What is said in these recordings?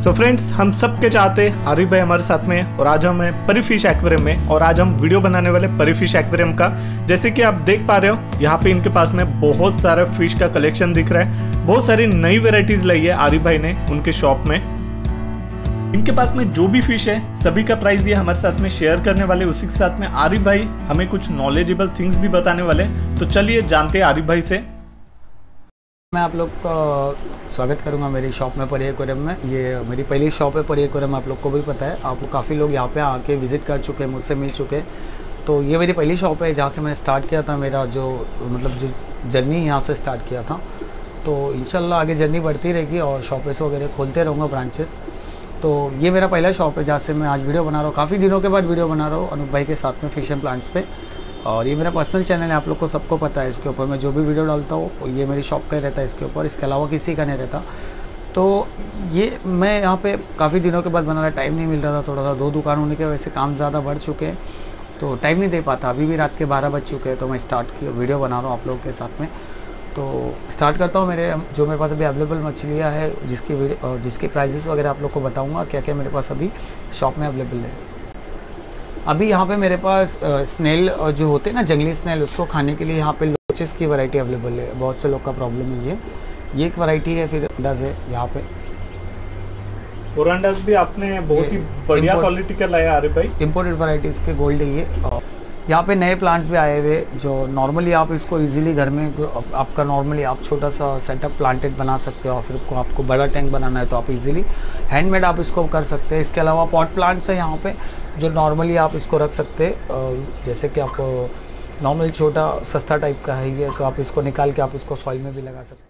So friends, हम सब के चाहते आरिफ भाई हमारे साथ में, और आज हम हैं परी फिश एक्वेरियम में, और आज हम वीडियो बनाने वाले परी फिश एक्वेरियम का। जैसे कि आप देख पा रहे हो, यहाँ पे इनके पास में बहुत सारा फिश का कलेक्शन दिख रहा है। बहुत सारी नई वेराइटीज लाई है आरिफ भाई ने उनके शॉप में। इनके पास में जो भी फिश है सभी का प्राइस ये हमारे साथ में शेयर करने वाले। उसी के साथ में आरिफ भाई हमें कुछ नॉलेजेबल थिंग्स भी बताने वाले। तो चलिए जानते हैं आरिफ भाई से। मैं आप लोग का स्वागत करूंगा मेरी शॉप में, परी एक्वेरियम में। ये मेरी पहली शॉप है परी एक्वेरियम, आप लोग को भी पता है। आप काफ़ी लोग यहाँ पे आके विज़िट कर चुके हैं, मुझसे मिल चुके हैं। तो ये मेरी पहली शॉप है जहाँ से मैंने स्टार्ट किया था, मेरा जो जो जर्नी यहाँ से स्टार्ट किया था। तो इंशाल्लाह आगे जर्नी बढ़ती रहेगी और शॉपेस वगैरह खोलते रहूँगा, ब्रांचेस। तो ये मेरा पहला शॉप है जहाँ से मैं आज वीडियो बना रहा हूँ। काफ़ी दिनों के बाद वीडियो बना रहा हूँ अनूप भाई के साथ में फिश एंड प्लांट्स पे। और ये मेरा पर्सनल चैनल है, आप लोग को सबको पता है। इसके ऊपर मैं जो भी वीडियो डालता हूँ ये मेरी शॉप का ही रहता है इसके ऊपर, इसके अलावा किसी का नहीं रहता। तो ये मैं यहाँ पे काफ़ी दिनों के बाद बना रहा, टाइम नहीं मिल रहा था थोड़ा सा। 2 दुकान होने की वजह से काम ज़्यादा बढ़ चुके हैं, तो टाइम नहीं दे पाता। अभी भी रात के 12 बज चुके हैं, तो मैं स्टार्ट की वीडियो बना रहा हूँ आप लोगों के साथ में। तो स्टार्ट करता हूँ। मेरे पास अभी अवेलेबल मछलियाँ है, जिसकी प्राइजेस वगैरह आप लोग को बताऊँगा क्या क्या मेरे पास अभी शॉप में अवेलेबल है। अभी यहाँ पे मेरे पास स्नेल जो होते हैं ना, जंगली स्नेल, उसको खाने के लिए यहाँ पे लोचेस की वैरायटी अवेलेबल है। बहुत से लोग का प्रॉब्लम है ये एक वैरायटी है। फिर अंडाज है यहाँ पे। ओरंडाज भी आपने बहुत ही बढ़िया क्वालिटी का लाया आरिफ भाई, इम्पोर्टेड वैरायटीज़ के गोल्ड है ये। और यहाँ पे नए प्लांट्स भी आए हुए जो नॉर्मली आप इसको इजीली घर में आपका नॉर्मली आप छोटा सा सेटअप प्लांटेड बना सकते हो। और फिर आपको बड़ा टैंक बनाना है तो आप इजीली हैंडमेड आप इसको कर सकते हैं। इसके अलावा पॉट प्लांट्स है यहाँ पे जो नॉर्मली आप इसको रख सकते हैं। जैसे कि आप नॉर्मल छोटा सस्ता टाइप का है ये, तो आप इसको निकाल के आप इसको सॉइल में भी लगा सकते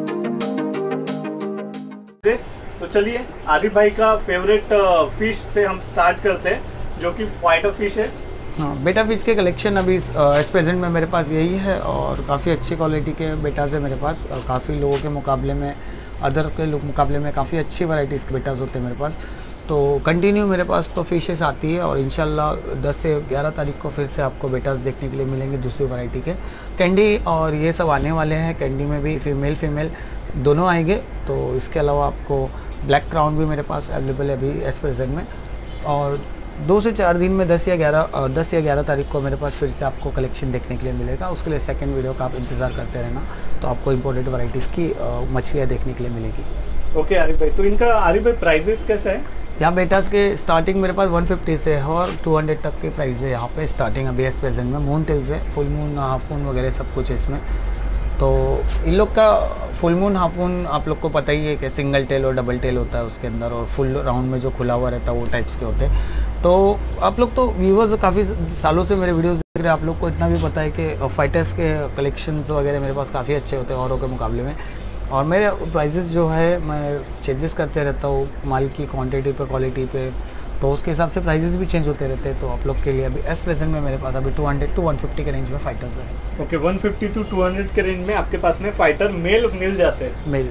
हैं। तो चलिए आरिफ भाई का फेवरेट फिश से हम स्टार्ट करते हैं, जो कि फाइटर फिश है। हाँ, बेटा फिश के कलेक्शन अभी इस प्रेजेंट में मेरे पास यही है, और काफ़ी अच्छी क्वालिटी के बेटाज है मेरे पास। काफ़ी लोगों के मुकाबले में, अदर के मुकाबले में काफ़ी अच्छी वैरायटीज़ के बेटाज होते हैं मेरे पास। तो कंटिन्यू मेरे पास तो फिशेस आती है, और इंशाल्लाह 10 से 11 तारीख को फिर से आपको बेटाज देखने के लिए मिलेंगे दूसरी वैरायटी के। कैंडी और ये सब आने वाले हैं। कैंडी में भी फीमेल दोनों आएंगे। तो इसके अलावा आपको ब्लैक क्राउन भी मेरे पास अवेलेबल है अभी एस प्रेजेंट में। और 2 से 4 दिन में 10 या 11 तारीख को मेरे पास फिर से आपको कलेक्शन देखने के लिए मिलेगा। उसके लिए सेकंड वीडियो का आप इंतज़ार करते रहना, तो आपको इम्पोर्टेड वैरायटीज़ की मछलियाँ देखने के लिए मिलेगी। ओके आरिफ भाई, तो इनका आरिफ भाई प्राइजेस कैसे है? यहाँ बेटास के स्टार्टिंग मेरे पास 150 से है और 200 तक के प्राइस है यहाँ पे स्टार्टिंग अभी एस प्रेजेंट में। मून टेल्स है, फुल मून, हाफ मून वगैरह सब कुछ है इसमें। तो इन लोग का फुल मून, हाफ मून आप लोग को पता ही है कि सिंगल टेल और डबल टेल होता है उसके अंदर, और फुल राउंड में जो खुला हुआ रहता है वो टाइप्स के होते हैं। तो आप लोग तो व्यूवर्स काफ़ी सालों से मेरे वीडियोस देख रहे हैं, आप लोग को इतना भी पता है कि फाइटर्स के कलेक्शंस वगैरह मेरे पास काफ़ी अच्छे होते हैं औरों के मुकाबले में। और मेरे प्राइजेस जो है मैं चेंजेस करते रहता हूँ माल की क्वांटिटी पे, क्वालिटी पे, तो उसके हिसाब से प्राइजेस भी चेंज होते रहते हैं। तो आप लोग के लिए अभी एस प्रेजेंट में मेरे पास अभी 200 to 150 के रेंज में फाइटर्स है। ओके, 150 to 200 के रेंज में आपके पास में फाइटर मेल मिल जाते हैं। मेल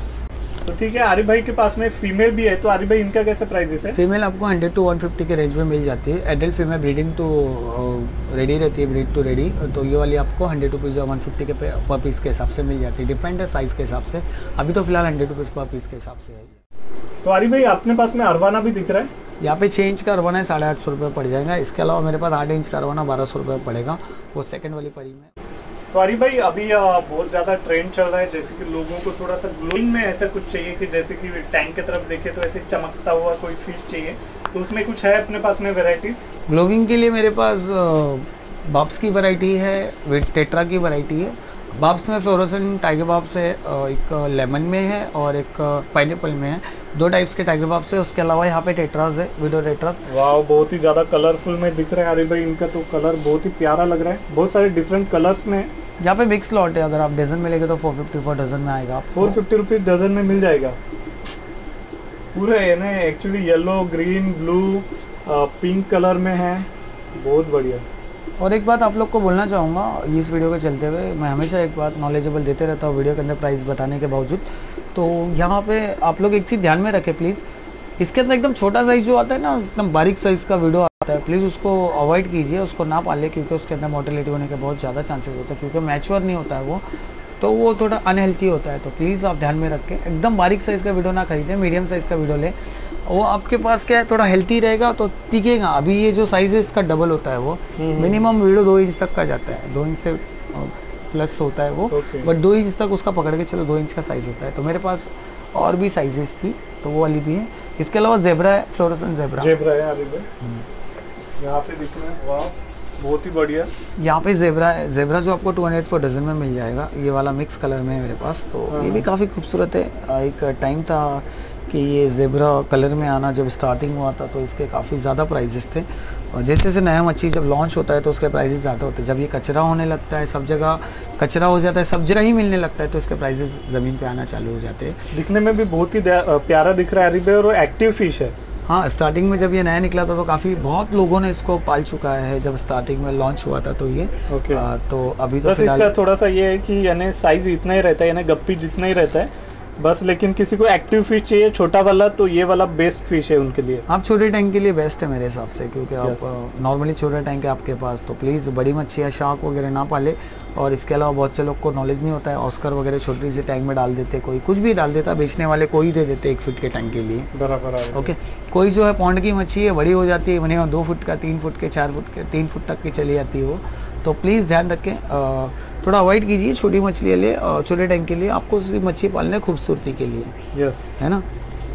तो ठीक है। आरिफ भाई के पास में फीमेल भी है, तो आरिफ भाई इनका कैसे प्राइजेस है? फीमेल आपको 100 to 150 के रेंज में मिल जाती है। एडल्ट फीमेल ब्रीडिंग तो रेडी रहती है, ब्रीड टू रेडी। तो ये वाली आपको 100 रुपीज़ या 150 के पर पीस के हिसाब से मिल जाती है, डिपेंड है साइज़ के हिसाब से। अभी तो फिलहाल 100 रुपीज़ पर पीस के हिसाब से है। तो आरिफ भाई अपने पास में अरवाना भी दिख रहा है। यहाँ पे 6 इंच का अरवाना है, 850 रुपये पड़ जाएगा। इसके अलावा मेरे पास 8 इंच का अरवाना 1200 रुपये पड़ेगा, वो सेकंड वाली परी में। तो आरिफ भाई अभी बहुत ज़्यादा ट्रेंड चल रहा है, जैसे कि लोगों को थोड़ा सा ग्लोइंग में ऐसा कुछ चाहिए कि जैसे कि टैंक की तरफ देखे तो ऐसे चमकता हुआ कोई फिश चाहिए, तो उसमें कुछ है अपने पास में वेराइटीज? ग्लोइंग के लिए मेरे पास बाब्स की वैरायटी है, विद टेट्रा की वैरायटी है। बाब्स में फ्लोरोसेंट टाइगर बाब्स है, एक लेमन में है और एक पाइनएप्पल में है। 2 टाइप्स के टाइगर बाब्स है। उसके अलावा यहाँ पे टेट्रास है, विडो टेट्रास। वाह, बहुत ही ज़्यादा कलरफुल में दिख रहा है आरिफ भाई। इनका तो कलर बहुत ही प्यारा लग रहा है, बहुत सारे डिफरेंट कलर्स में। यहाँ पे मिक्स लॉट है, अगर आप डजन में लेंगे तो 450 for डजन में आएगा। 450 रुपीज़ डजन में मिल जाएगा पूरा है ना। Actually yellow, green, blue, pink colour में है, बहुत बढ़िया। और एक बात आप लोग को बोलना चाहूँगा इस वीडियो के चलते हुए, मैं हमेशा एक बात नॉलेजेबल देते रहता हूँ वीडियो के अंदर प्राइस बताने के बावजूद। तो यहाँ पे आप लोग एक चीज़ ध्यान में रखें प्लीज़, इसके अंदर एकदम छोटा साइज़ जो आता है ना, एकदम बारीक साइज़ का वीडियो आता है, प्लीज़ उसको अवॉइड कीजिए, उसको ना पालें, क्योंकि उसके अंदर मोर्टेलिटी होने के बहुत ज़्यादा चांसेस होते हैं, क्योंकि मैच्योर नहीं होता है वो। तो वो थोड़ा अनहेल्थी होता है। तो प्लीज़ आप ध्यान में रखें, एकदम बारीक साइज़ का वीडियो ना खरीदें, मीडियम साइज़ का वीडियो लें। वो आपके पास क्या है, थोड़ा हेल्थी रहेगा तो टिकेगा। अभी ये जो साइज़ है इसका डबल होता है, वो मिनिमम वीडियो 2 इंच तक का जाता है, 2 इंच से प्लस होता है वो, बट 2 इंच तक उसका पकड़ के चलो 2 इंच का साइज़ होता है। तो मेरे पास और भी साइजेस की तो वो वाली भी है। इसके अलावा जेब्रा है, फ्लोरोसेंट जेब्रा है अभी यहाँ पे दिख रहा है, वाह बहुत ही बढ़िया। यहाँ पे जेब्रा है, जेब्रा जो आपको 200 for डजन में मिल जाएगा। ये वाला मिक्स कलर में है मेरे पास, तो ये भी काफ़ी खूबसूरत है। एक टाइम था कि ये जेब्रा कलर में आना जब स्टार्टिंग हुआ था तो इसके काफ़ी ज़्यादा प्राइजेस थे, और जैसे जैसे नया मच्छी जब लॉन्च होता है तो उसके प्राइजेस ज़्यादा होते हैं। जब ये कचरा होने लगता है, सब जगह कचरा हो जाता है, सब जगह ही मिलने लगता है, तो इसके प्राइजेस ज़मीन पे आना चालू हो जाते हैं। दिखने में भी बहुत ही प्यारा दिख रहा है अरीब भाई, और एक्टिव फिश है। हाँ, स्टार्टिंग में जब ये नया निकला था तो काफ़ी बहुत लोगों ने इसको पाल चुका है। जब स्टार्टिंग में लॉन्च हुआ था तो ये तो अभी तो फिलहाल इसका थोड़ा सा ये है कि यानी साइज इतना ही रहता है, यानी गप्पी जितना ही रहता है बस। लेकिन किसी को एक्टिव फिश चाहिए छोटा वाला, तो ये वाला बेस्ट फिश है उनके लिए। आप छोटे टैंक के लिए बेस्ट है मेरे हिसाब से, क्योंकि आप नॉर्मली छोटा टैंक है आपके पास, तो प्लीज़ बड़ी मच्छियाँ शार्क वगैरह ना पाले। और इसके अलावा बहुत से लोग को नॉलेज नहीं होता है, ऑस्कर वगैरह छोटी सी टैंक में डाल देते, कोई कुछ भी डाल देता, बेचने वाले कोई दे देते 1 फीट के टैंक के लिए। बराबर। ओके, कोई जो है पौंड की मच्छी है, बड़ी हो जाती है, बने 2 फुट का, 3 फुट के, 4 फुट के, 3 फुट तक की चली जाती है वो। तो प्लीज़ ध्यान रखें, थोड़ा अवॉइड कीजिए छोटी मछली ले, छोटे टैंक के लिए। आपको सिर्फ मच्छी पालना है खूबसूरती के लिए, यस, है ना।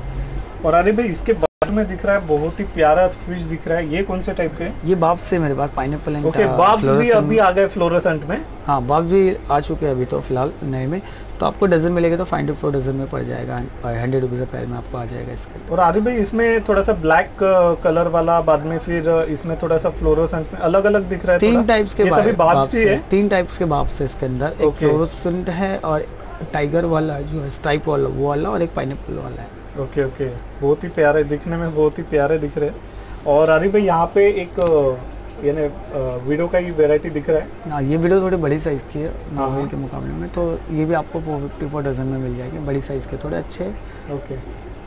और अरे भाई इसके बाद में दिख रहा है बहुत ही प्यारा फिश दिख रहा है, ये कौन से टाइप के? ये बाब से मेरे पास पाइनएप्पल एंड ओके, बाब भी अभी आ गए फ्लोरोसेंट में। हाँ, बाब भी आ चुके हैं अभी तो फिलहाल नए में। तो आपको डजन मिलेगा तो 500 for डजन में पड़ जाएगा, 100 रुपीज़ पैर में आपको आ जाएगा इसके। और आदि भाई इसमें थोड़ा सा ब्लैक कलर वाला, बाद में फिर इसमें थोड़ा सा फ्लोरोसेंट में अलग अलग दिख रहा है। 3 टाइप्स के बाब से है, 3 टाइप्स के बाब से इसके अंदर। एक फ्लोरोसेंट है, और टाइगर वाला जो है स्ट्राइप वाला वो वाला, और एक पाइनएप्पल वाला है। ओके, बहुत ही प्यारे दिखने में, बहुत ही प्यारे दिख रहे हैं। और आदि भाई यहाँ पे एक यानी वीडियो का ही वैरायटी दिख रहा है। हाँ, ये वीडियो थोड़ी बड़ी साइज़ की है नॉर्मल के मुकाबले में, तो ये भी आपको 450 for डजन में मिल जाएगी, बड़ी साइज़ के, थोड़े अच्छे। ओके,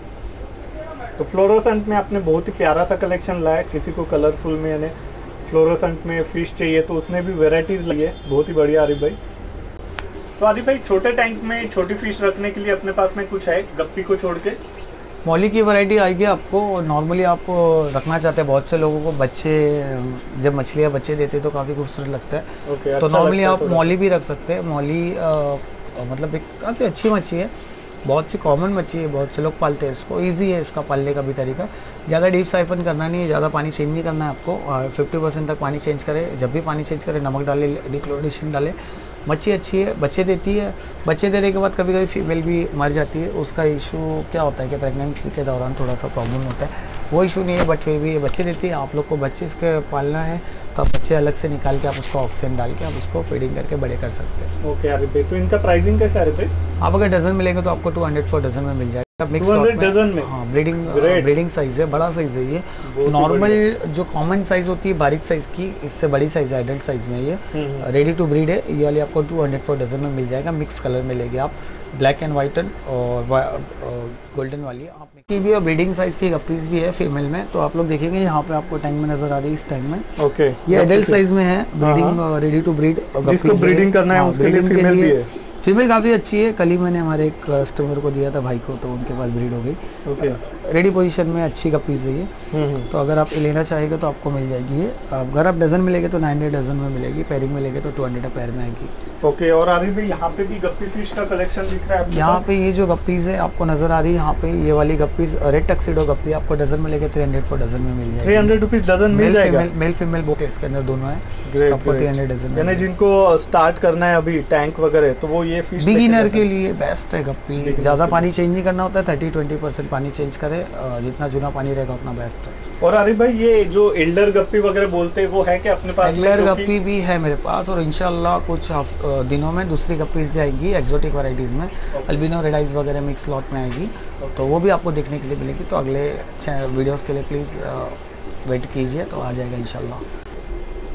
तो फ्लोरोसेंट में आपने बहुत ही प्यारा सा कलेक्शन लाया। किसी को कलरफुल में यानी फ्लोरोसेंट में फिश चाहिए तो उसमें भी वेराइटीज़ लगी है, बहुत ही बढ़िया आरिफ भाई। तो आरिफ भाई छोटे टैंक में छोटी फिश रखने के लिए अपने पास में कुछ है गप्पी को छोड़ के? मौली की वैरायटी आएगी आपको। नॉर्मली आप रखना चाहते हैं, बहुत से लोगों को बच्चे, जब मछलियाँ बच्चे देते हैं तो काफ़ी खूबसूरत लगता है। तो नॉर्मली आप मौली भी रख सकते हैं। मौली मतलब एक काफ़ी अच्छी मच्छी है, बहुत सी कॉमन मच्छी है, बहुत से लोग पालते हैं इसको, इजी है इसका पालने का भी तरीका। ज़्यादा डीप साइफन करना नहीं है, ज़्यादा पानी चेंज नहीं करना है आपको। 50% तक पानी चेंज करें, जब भी पानी चेंज करें नमक डालें, डिक्लोरेशन डालें। मच्छी अच्छी है, बच्चे देती है। बच्चे देने के बाद कभी कभी फीमेल भी मर जाती है। उसका इशू क्या होता है कि प्रेगनेंसी के दौरान थोड़ा सा प्रॉब्लम होता है, वो इशू नहीं है, बट फिर भी बच्चे देती है। आप लोग को बच्चे इसके पालना है तो आप बच्चे अलग से निकाल के आप उसको ऑक्सीजन डाल के आप उसको फीडिंग करके बड़े कर सकते हैं। ओके आरिफ भाई, तो इनका प्राइसिंग कैसा है आरिफ भाई? आप अगर डजन मिलेंगे तो आपको 200 for डजन में मिल जाएगा। 200 डजन में? हाँ, ब्रीडिंग साइज है, बड़ा साइज है ये। नॉर्मल जो कॉमन साइज होती है बारीक साइज की, इससे बड़ी साइज है, एडल्ट साइज में ये रेडी टू ब्रीड है। ये वाली आपको 200 for डजन में मिल जाएगा। मिक्स कलर में लेंगे आप, ब्लैक एंड वाइट और गोल्डन वाली आप की भी। और ब्रीडिंग साइज की गप्पीज भी है फीमेल में, तो आप लोग देखेंगे यहाँ पे आपको टैंक में नजर आ रही है, इस टैंक में। ओके, ये एडल्ट साइज में है, ब्रीडिंग रेडी टू ब्रीड। जिसको ब्रीडिंग करना है उसके लिए फीमेल भी है। फीमेल काफ़ी अच्छी है, कल ही मैंने हमारे एक कस्टमर को दिया था भाई को, तो उनके पास ब्रीड हो गई। ओके, रेडी पोजीशन में अच्छी गप्पीज है ये। तो अगर आप लेना चाहेंगे तो आपको मिल जाएगी ये। अगर आप डजन में लेंगे तो 900 डजन में मिलेगी, पेयरिंग में लेंगे तो 200 पैर में आएगी। ओके, और आरिफ भाई यहाँ पे भी गप्पी फिश का कलेक्शन दिख रहा है यहाँ पे। ये जो गप्पीज है आपको नजर आ रही है यहाँ पे, ये वाली गप्पीज रेड टक्सीडो गप्पी आपको डजन में लेके 300 for डजन में मिल जाएगी। 300 रुपीज डजन मिल जाएगा। मेल फीमेल बोथ है इसके अंदर, दोनों है। ग्रेट, आपको 300 डजन। यानी जिनको स्टार्ट करना है अभी टैंक वगैरह, तो वो ये फिश बिगिनर के लिए बेस्ट है गप्पी। ज़्यादा पानी चेंज नहीं करना होता है, 30-20% पानी चेंज करे, जितना चुना पानी रहेगा उतना बेस्ट है। और आरिफ भाई ये जो एल्डर गप्पी वगैरह बोलते हैं वो है क्या अपने पास? एल्डर गप्पी भी है मेरे पास, और इंशाल्लाह कुछ दिनों में दूसरी गप्पीज भी आएंगी एक्सोटिक वैरायटीज़ में। अल्बिनो रेडाइज वगैरह मिक्स लॉट में आएगी, तो वो भी आपको देखने के लिए मिलेगी। तो अगले वीडियोस के लिए प्लीज़ वेट कीजिए, तो आ जाएगा इंशाल्लाह।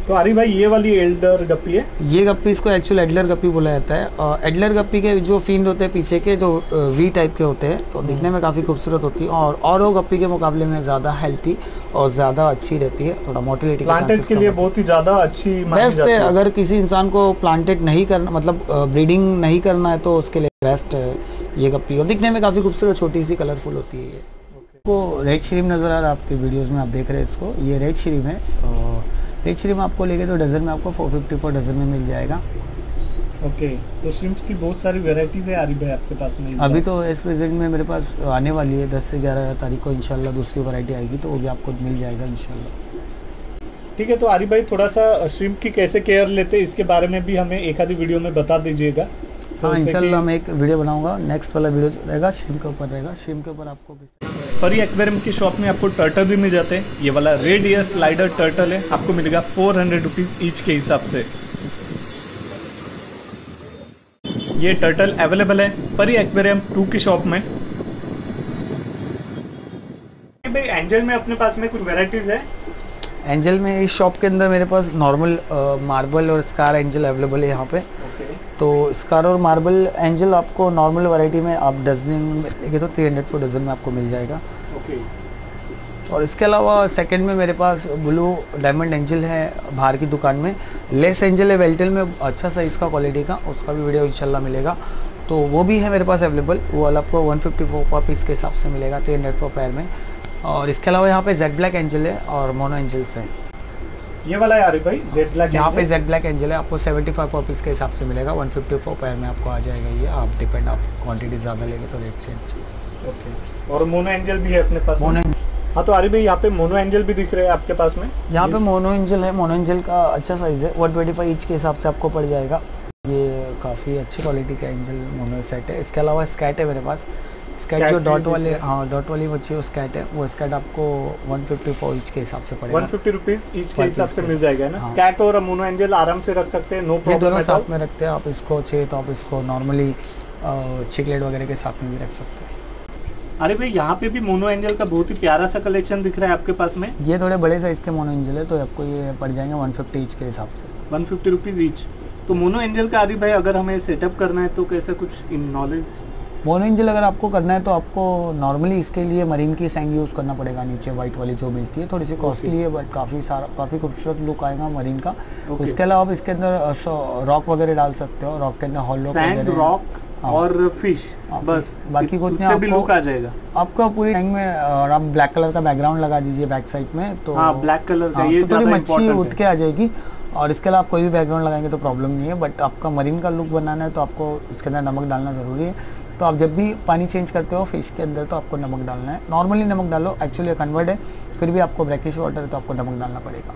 तो आरिफ भाई ये वाली एल्डर गप्पी है? ये गप्पी इसको एक्चुअल एडलर गप्पी बोला जाता है। और एडलर गप्पी के जो फिन होते हैं पीछे के जो वी टाइप के होते हैं, तो दिखने में काफ़ी खूबसूरत होती है और वो गप्पी के मुकाबले में ज़्यादा हेल्थी और ज़्यादा अच्छी रहती है। थोड़ा मोटिलिटी प्लांटेड के लिए बहुत ही ज़्यादा अच्छी बेस्ट है। अगर किसी इंसान को प्लांटेड नहीं करना, मतलब ब्रीडिंग नहीं करना है, तो उसके लिए बेस्ट है ये गप्पी। और दिखने में काफ़ी खूबसूरत छोटी सी कलरफुल होती है। ये आपको रेड श्रिम्प नज़र आ रहा है आपके वीडियोस में, आप देख रहे हैं इसको, ये रेड श्रिम्प है। रेड श्रिम्प आपको लेके तो डजन में आपको 450 पर डजन में मिल जाएगा। ओके, तो श्रिम्प्स की बहुत सारी वेराइटीज़ है आरिफ भाई आपके पास में? अभी तो इस प्रेजेंट में मेरे पास आने वाली है 10 से 11 तारीख को इंशाल्लाह दूसरी वैरायटी आएगी, तो वो भी आपको मिल जाएगा इंशाल्लाह। ठीक है, तो आरिफ भाई थोड़ा सा श्रिम्प की कैसे केयर लेते हैं इसके बारे में भी हमें एक आधी वीडियो में बता दीजिएगा। हाँ, इंशाल्लाह मैं एक वीडियो बनाऊंगा, नेक्स्ट वाला वीडियो रहेगा श्रिम्प के ऊपर रहेगा। श्रिम्प के ऊपर आपको परी एक्वेरियम की शॉप में आपको टर्टल भी मिल जाते हैं। ये वाला रेड ईयर स्लाइडर टर्टल है, आपको मिलेगा 400 रुपीज़ ईच के हिसाब से। ये टर्टल अवेलेबल है परी एक्वेरियम 2 की शॉप में। भाई एंजल में अपने पास में कुछ वेराइटीज है? एंजल में इस शॉप के अंदर मेरे पास नॉर्मल मार्बल और स्कार एंजल अवेलेबल है यहाँ पे। तो स्कार और मार्बल एंजल आपको नॉर्मल वैरायटी में आप डजन में लेंगे तो 300 पर डजन में आपको मिल जाएगा। और इसके अलावा सेकंड में मेरे पास ब्लू डायमंड एंजल है बाहर की दुकान में। लेस एंजल है वेल्टेल में, अच्छा साइज़ का क्वालिटी का, उसका भी वीडियो इंशाल्लाह मिलेगा, तो वो भी है मेरे पास अवेलेबल। वो वाला आपको 154 पर पीस के हिसाब से मिलेगा 300 पर पैर में। और इसके अलावा यहाँ पे जेड ब्लैक एंजल है और मोनो एंजल्स है। ये वाला है आरिफ भाई जेड ब्लैक? यहाँ पे जेड ब्लैक एंजल है, आपको 75 पर पीस के हिसाब से मिलेगा, 154 पैर में आपको आ जाएगा ये। आप डिपेंड, आप क्वांटिटी ज़्यादा लेंगे तो रेट चेंज। ओके, और मोनो एंजल भी है अपने पास? मोनो, हाँ, तो आरिफ भाई यहाँ पे मोनो एंजल भी दिख रहे हैं आपके पास में? यहाँ पे मोनो एंजल है। मोनो एंजल का अच्छा साइज़ है, 125 ईच के हिसाब से आपको पड़ जाएगा। ये काफ़ी अच्छी क्वालिटी का एंजल मोनो सेट है। इसके अलावा स्कैट है मेरे पास, स्कैट जो डॉट वाले, हाँ डॉट वाली मच्छी वो स्कैट है, वो स्कैट आपको 154 ईच के हिसाब से पड़ेगा। 150 रुपीज़ ईच के हिसाब से मिल जाएगा ना? हाँ। स्कैट और मोनो एंजल आराम से रख सकते हैं, नो प्रॉब्लम। दोनों साथ में रखते हैं, आप इसको चाहिए तो आप इसको नॉर्मली चिकलेट वगैरह के साथ में भी रख सकते हैं। अरे भाई यहाँ पे भी मोनो एंजल का बहुत ही प्यारा सा कलेक्शन दिख रहा है आपके पास में। ये थोड़े बड़े साइज़ के मोनो एंजल है, तो आपको ये पड़ जाएंगे 150 ईच के हिसाब से। 150 रुपीज़ ईच। तो मोनो एंजल का आरिफ भाई अगर हमें सेटअप करना है तो कैसे कुछ इन नॉलेज? मोनो एंजल अगर आपको करना है तो आपको नॉर्मली इसके लिए मरीन की सैंग यूज़ करना पड़ेगा। नीचे वाइट वाली जो मिलती है, थोड़ी सी कॉस्टली है बट काफ़ी खूबसूरत लुक आएगा मरीन का। उसके अलावा आप इसके अंदर रॉक वगैरह डाल सकते हो, रॉक के अंदर हॉल रॉक और फिश, बस बाकी कुछ नहीं, आपको लुक आ जाएगा। आपको पूरी टैंक में और आप ब्लैक कलर का बैकग्राउंड लगा दीजिए बैक साइड में, तो हाँ, ब्लैक कलर का ये तो थोड़ी मच्छी उठ के आ जाएगी। और इसके अलावा आप कोई भी बैकग्राउंड लगाएंगे तो प्रॉब्लम नहीं है, बट आपका मरीन का लुक बनाना है तो आपको इसके अंदर नमक डालना ज़रूरी है। तो आप जब भी पानी चेंज करते हो फिश के अंदर तो आपको नमक डालना है। नॉर्मली नमक डालो, एक्चुअली कन्वर्ट है, फिर भी आपको ब्रैकिश वाटर है तो आपको नमक डालना पड़ेगा।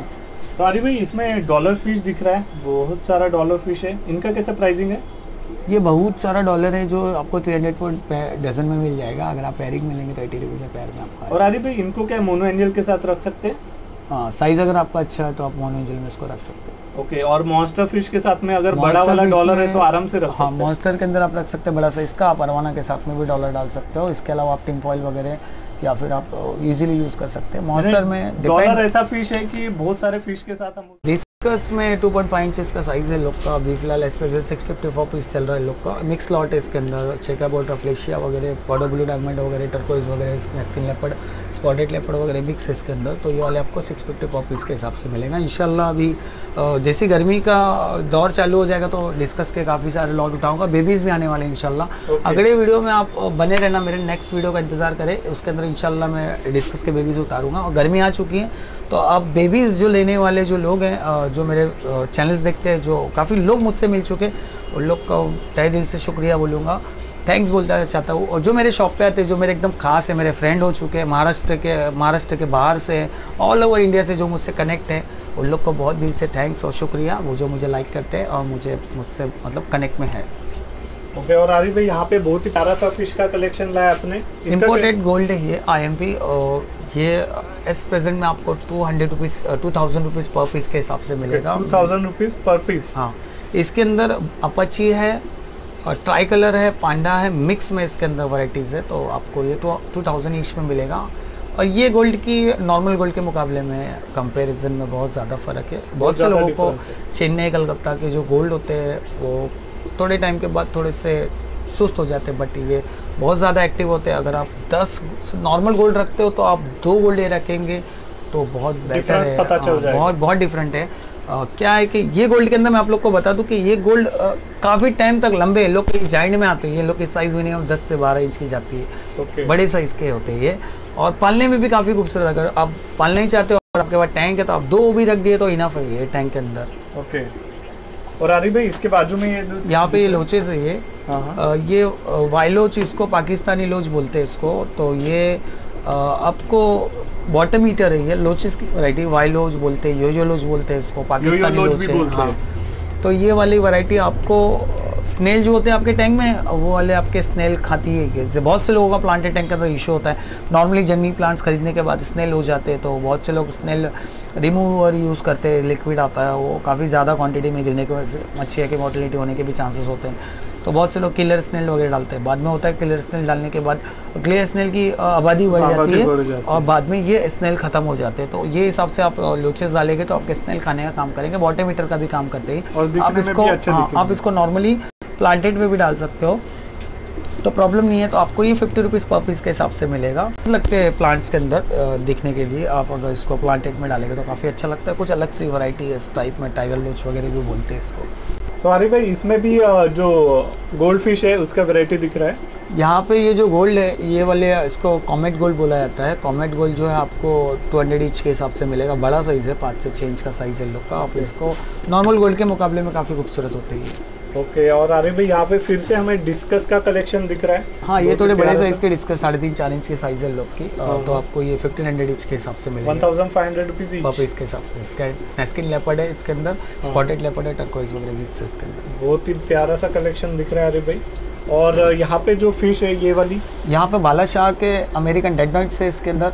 तो आरिफ भाई इसमें डॉलर फिश दिख रहा है, बहुत सारा डॉलर फिश है, इनका कैसा प्राइसिंग है? ये बहुत सारा डॉलर है जो आपको 300 पर डजन में मिल जाएगा। अगर आप पैरिंग में लेंगे तो 80 रुपीज़ पैर में आपका। और आरिफ भाई इनको क्या मोनो एंजल के साथ रख सकते हैं? हाँ, साइज़ अगर आपका अच्छा है तो आप मोनो एंजल में इसको रख सकते हैं। ओके, और मॉन्स्टर फिश के साथ में अगर बड़ा वाला डॉलर है तो आराम से रख सकते हैं? हाँ, मॉन्स्टर के अंदर आप रख सकते हैं बड़ा साइज़ का, आप अरवाना के साथ में भी डॉलर डाल सकते हो। इसके अलावा आप टिन फॉइल वगैरह या फिर आप इजीली यूज़ कर सकते हैं। मॉन्स्टर में डॉलर ऐसा फिश है कि बहुत सारे फिश के साथ हम डिस्कस में 2.5 इंचेस का साइज़ है लोग का। अभी फिलहाल स्पेशल 654 पीस चल रहा है लोग का। मिक्स लॉट है इसके अंदर, चेकाबोट, फ्लेशिया वगैरह, पॉडो ब्लू डायमंड वगैरह, टर्कोइज वगैरह, स्किन लेपर्ड, स्पॉटेड लेपर्ड वगैरह मिक्स है इसके अंदर। तो ये वाले आपको 654 पीस के हिसाब से मिलेगा इंशाल्लाह। अभी जैसी गर्मी का दौर चालू हो जाएगा तो डिस्कस के काफ़ी सारे लॉट उठाऊंगा। बेबीज़ भी आने वाले हैं इंशाल्लाह। अगले वीडियो में आप बने रहना, मेरे नेक्स्ट वीडियो का इंतज़ार करें, उसके अंदर इंशाल्लाह मैं डिस्कस के बेबीज़ उतारूँगा। और गर्मी आ चुकी है तो आप बेबीज़ जो लेने वाले जो लोग हैं, जो मेरे चैनल्स देखते हैं, जो काफ़ी लोग मुझसे मिल चुके, उन लोग का तहे दिल से शुक्रिया बोलूँगा, थैंक्स बोलना चाहता हूँ। और जो मेरे शॉप पे आते हैं, जो मेरे एकदम खास है, मेरे फ्रेंड हो चुके हैं, महाराष्ट्र के बाहर से, ऑल ओवर इंडिया से जो मुझसे कनेक्ट है, उन लोग को बहुत दिल से थैंक्स और शुक्रिया, वो जो मुझे लाइक करते हैं और मुझसे मतलब कनेक्ट में है। ओके, और आरिफ भाई यहाँ पे बहुत ही प्यारा सा फिश का कलेक्शन लाया आपने। इम्पोर्टेड गोल्ड है ये, IMP। और ये इस प्रेजेंट में आपको 2000 रुपीज़ पर पीस के हिसाब से मिलेगा। 2000 रुपीज़ पर पीस? हाँ, इसके अंदर अपाची है और ट्राई कलर है, पांडा है, मिक्स में इसके अंदर वैराइटीज़ है। तो आपको ये 2000 ईच में मिलेगा। और ये गोल्ड की नॉर्मल गोल्ड के मुकाबले में कंपैरिजन में बहुत ज़्यादा फ़र्क है। बहुत से लोगों को चेन्नई कलकत्ता के जो गोल्ड होते हैं वो थोड़े टाइम के बाद थोड़े से सुस्त हो जाते हैं, बट ये बहुत ज़्यादा एक्टिव होते हैं। अगर आप 10 नॉर्मल गोल्ड रखते हो तो आप 2 गोल्ड ये रखेंगे तो बहुत बेटर है, पता चल जाएगा। बहुत डिफरेंट है। क्या है कि ये गोल्ड के अंदर मैं आप लोग को बता दूं कि ये गोल्ड काफ़ी टाइम तक लंबे लोग के जाइंट में आते हैं। ये लोग की साइज़ मिनिमम 10 से 12 इंच की जाती है, बड़े साइज़ के होते हैं ये, और पालने में भी काफ़ी खूबसूरत। अगर आप पालना ही चाहते हो और आपके पास टैंक है तो आप 2 भी रख दिए तो इनफ है ये टैंक के अंदर। ओके। और आरिफ भाई इसके बाजू में ये यहाँ पे ये लोचेस है ये वाइलोच, इसको पाकिस्तानी लोच बोलते हैं इसको। तो ये आपको बॉटम हीटर है, ये लोचेस की वैरायटी वाइलोच बोलते हैं, योयो लोच बोलते हैं इसको, पाकिस्तानी लोच है। हाँ, तो ये वाली वैरायटी आपको स्नेल जो होते हैं आपके टैंक में, वो वाले आपके स्नेल खाती है। जैसे बहुत से लोगों का प्लांटेड टैंक का तो इशू होता है, नॉर्मली जंगली प्लांट्स खरीदने के बाद स्नेल हो जाते हैं, तो बहुत से लोग स्नेल रिमूवर यूज़ करते हैं। लिक्विड आता है, वो काफ़ी ज़्यादा क्वांटिटी में गिरने की वजह से मच्छिया की मोर्टेलिटी होने के भी चांसेस होते हैं। तो बहुत से लोग किलर स्नेल वगैरह डालते हैं। बाद में होता है किलर स्नेल डालने के बाद क्लियर स्नेल की आबादी बढ़ जाती है और बाद में ये स्नेल ख़त्म हो जाते हैं। तो ये हिसाब से आप लोचेस डालेंगे तो आपके स्नेल खाने का काम करेंगे, बॉटम मीटर का भी काम करते हैं। आप इसको नॉर्मली प्लांटेड में भी डाल सकते हो तो प्रॉब्लम नहीं है। तो आपको ये 50 रुपीज़ पर पीस के हिसाब से मिलेगा। लगते हैं प्लांट्स के अंदर दिखने के लिए, आप अगर इसको प्लांटेड में डालेंगे तो काफ़ी अच्छा लगता है। कुछ अलग सी वैरायटी है इस टाइप में, टाइगर लोच वगैरह भी बोलते हैं इसको। तो आरिफ भाई इसमें भी जो गोल्ड फिश है उसका वैरायटी दिख रहा है यहाँ पे। ये जो गोल्ड है ये वाले, इसको कॉमेट गोल्ड बोला जाता है। कॉमेट गोल्ड जो है आपको 200 इंच के हिसाब से मिलेगा, बड़ा साइज़ है, 5 से 6 इंच का साइज़ है लोग का। आप इसको नॉर्मल गोल्ड के मुकाबले में काफ़ी खूबसूरत होती है। ओके। और आरिफ भाई यहाँ पे फिर से हमें डिस्कस का कलेक्शन दिख रहा है। हाँ, ये थोड़े बड़े साइज के डिस्कस 3.5-4 इंच के साइज है लोग की। तो आपको ये 1500 इंच के हिसाब से मिलेगा, 1500 रुपीज़ पर पीस के हिसाब से। इसका स्नैस्किन लेपर्ड है इसके अंदर, स्पॉटेड लेपर्ड है, टर्कोइज वगैरह मिक्स है इसके अंदर। बहुत ही प्यारा सा कलेक्शन दिख रहा है आरिफ भाई। और यहाँ पे जो फिश है ये वाली, यहाँ पे बालाशाह के अमेरिकन डेड नट्स है इसके अंदर।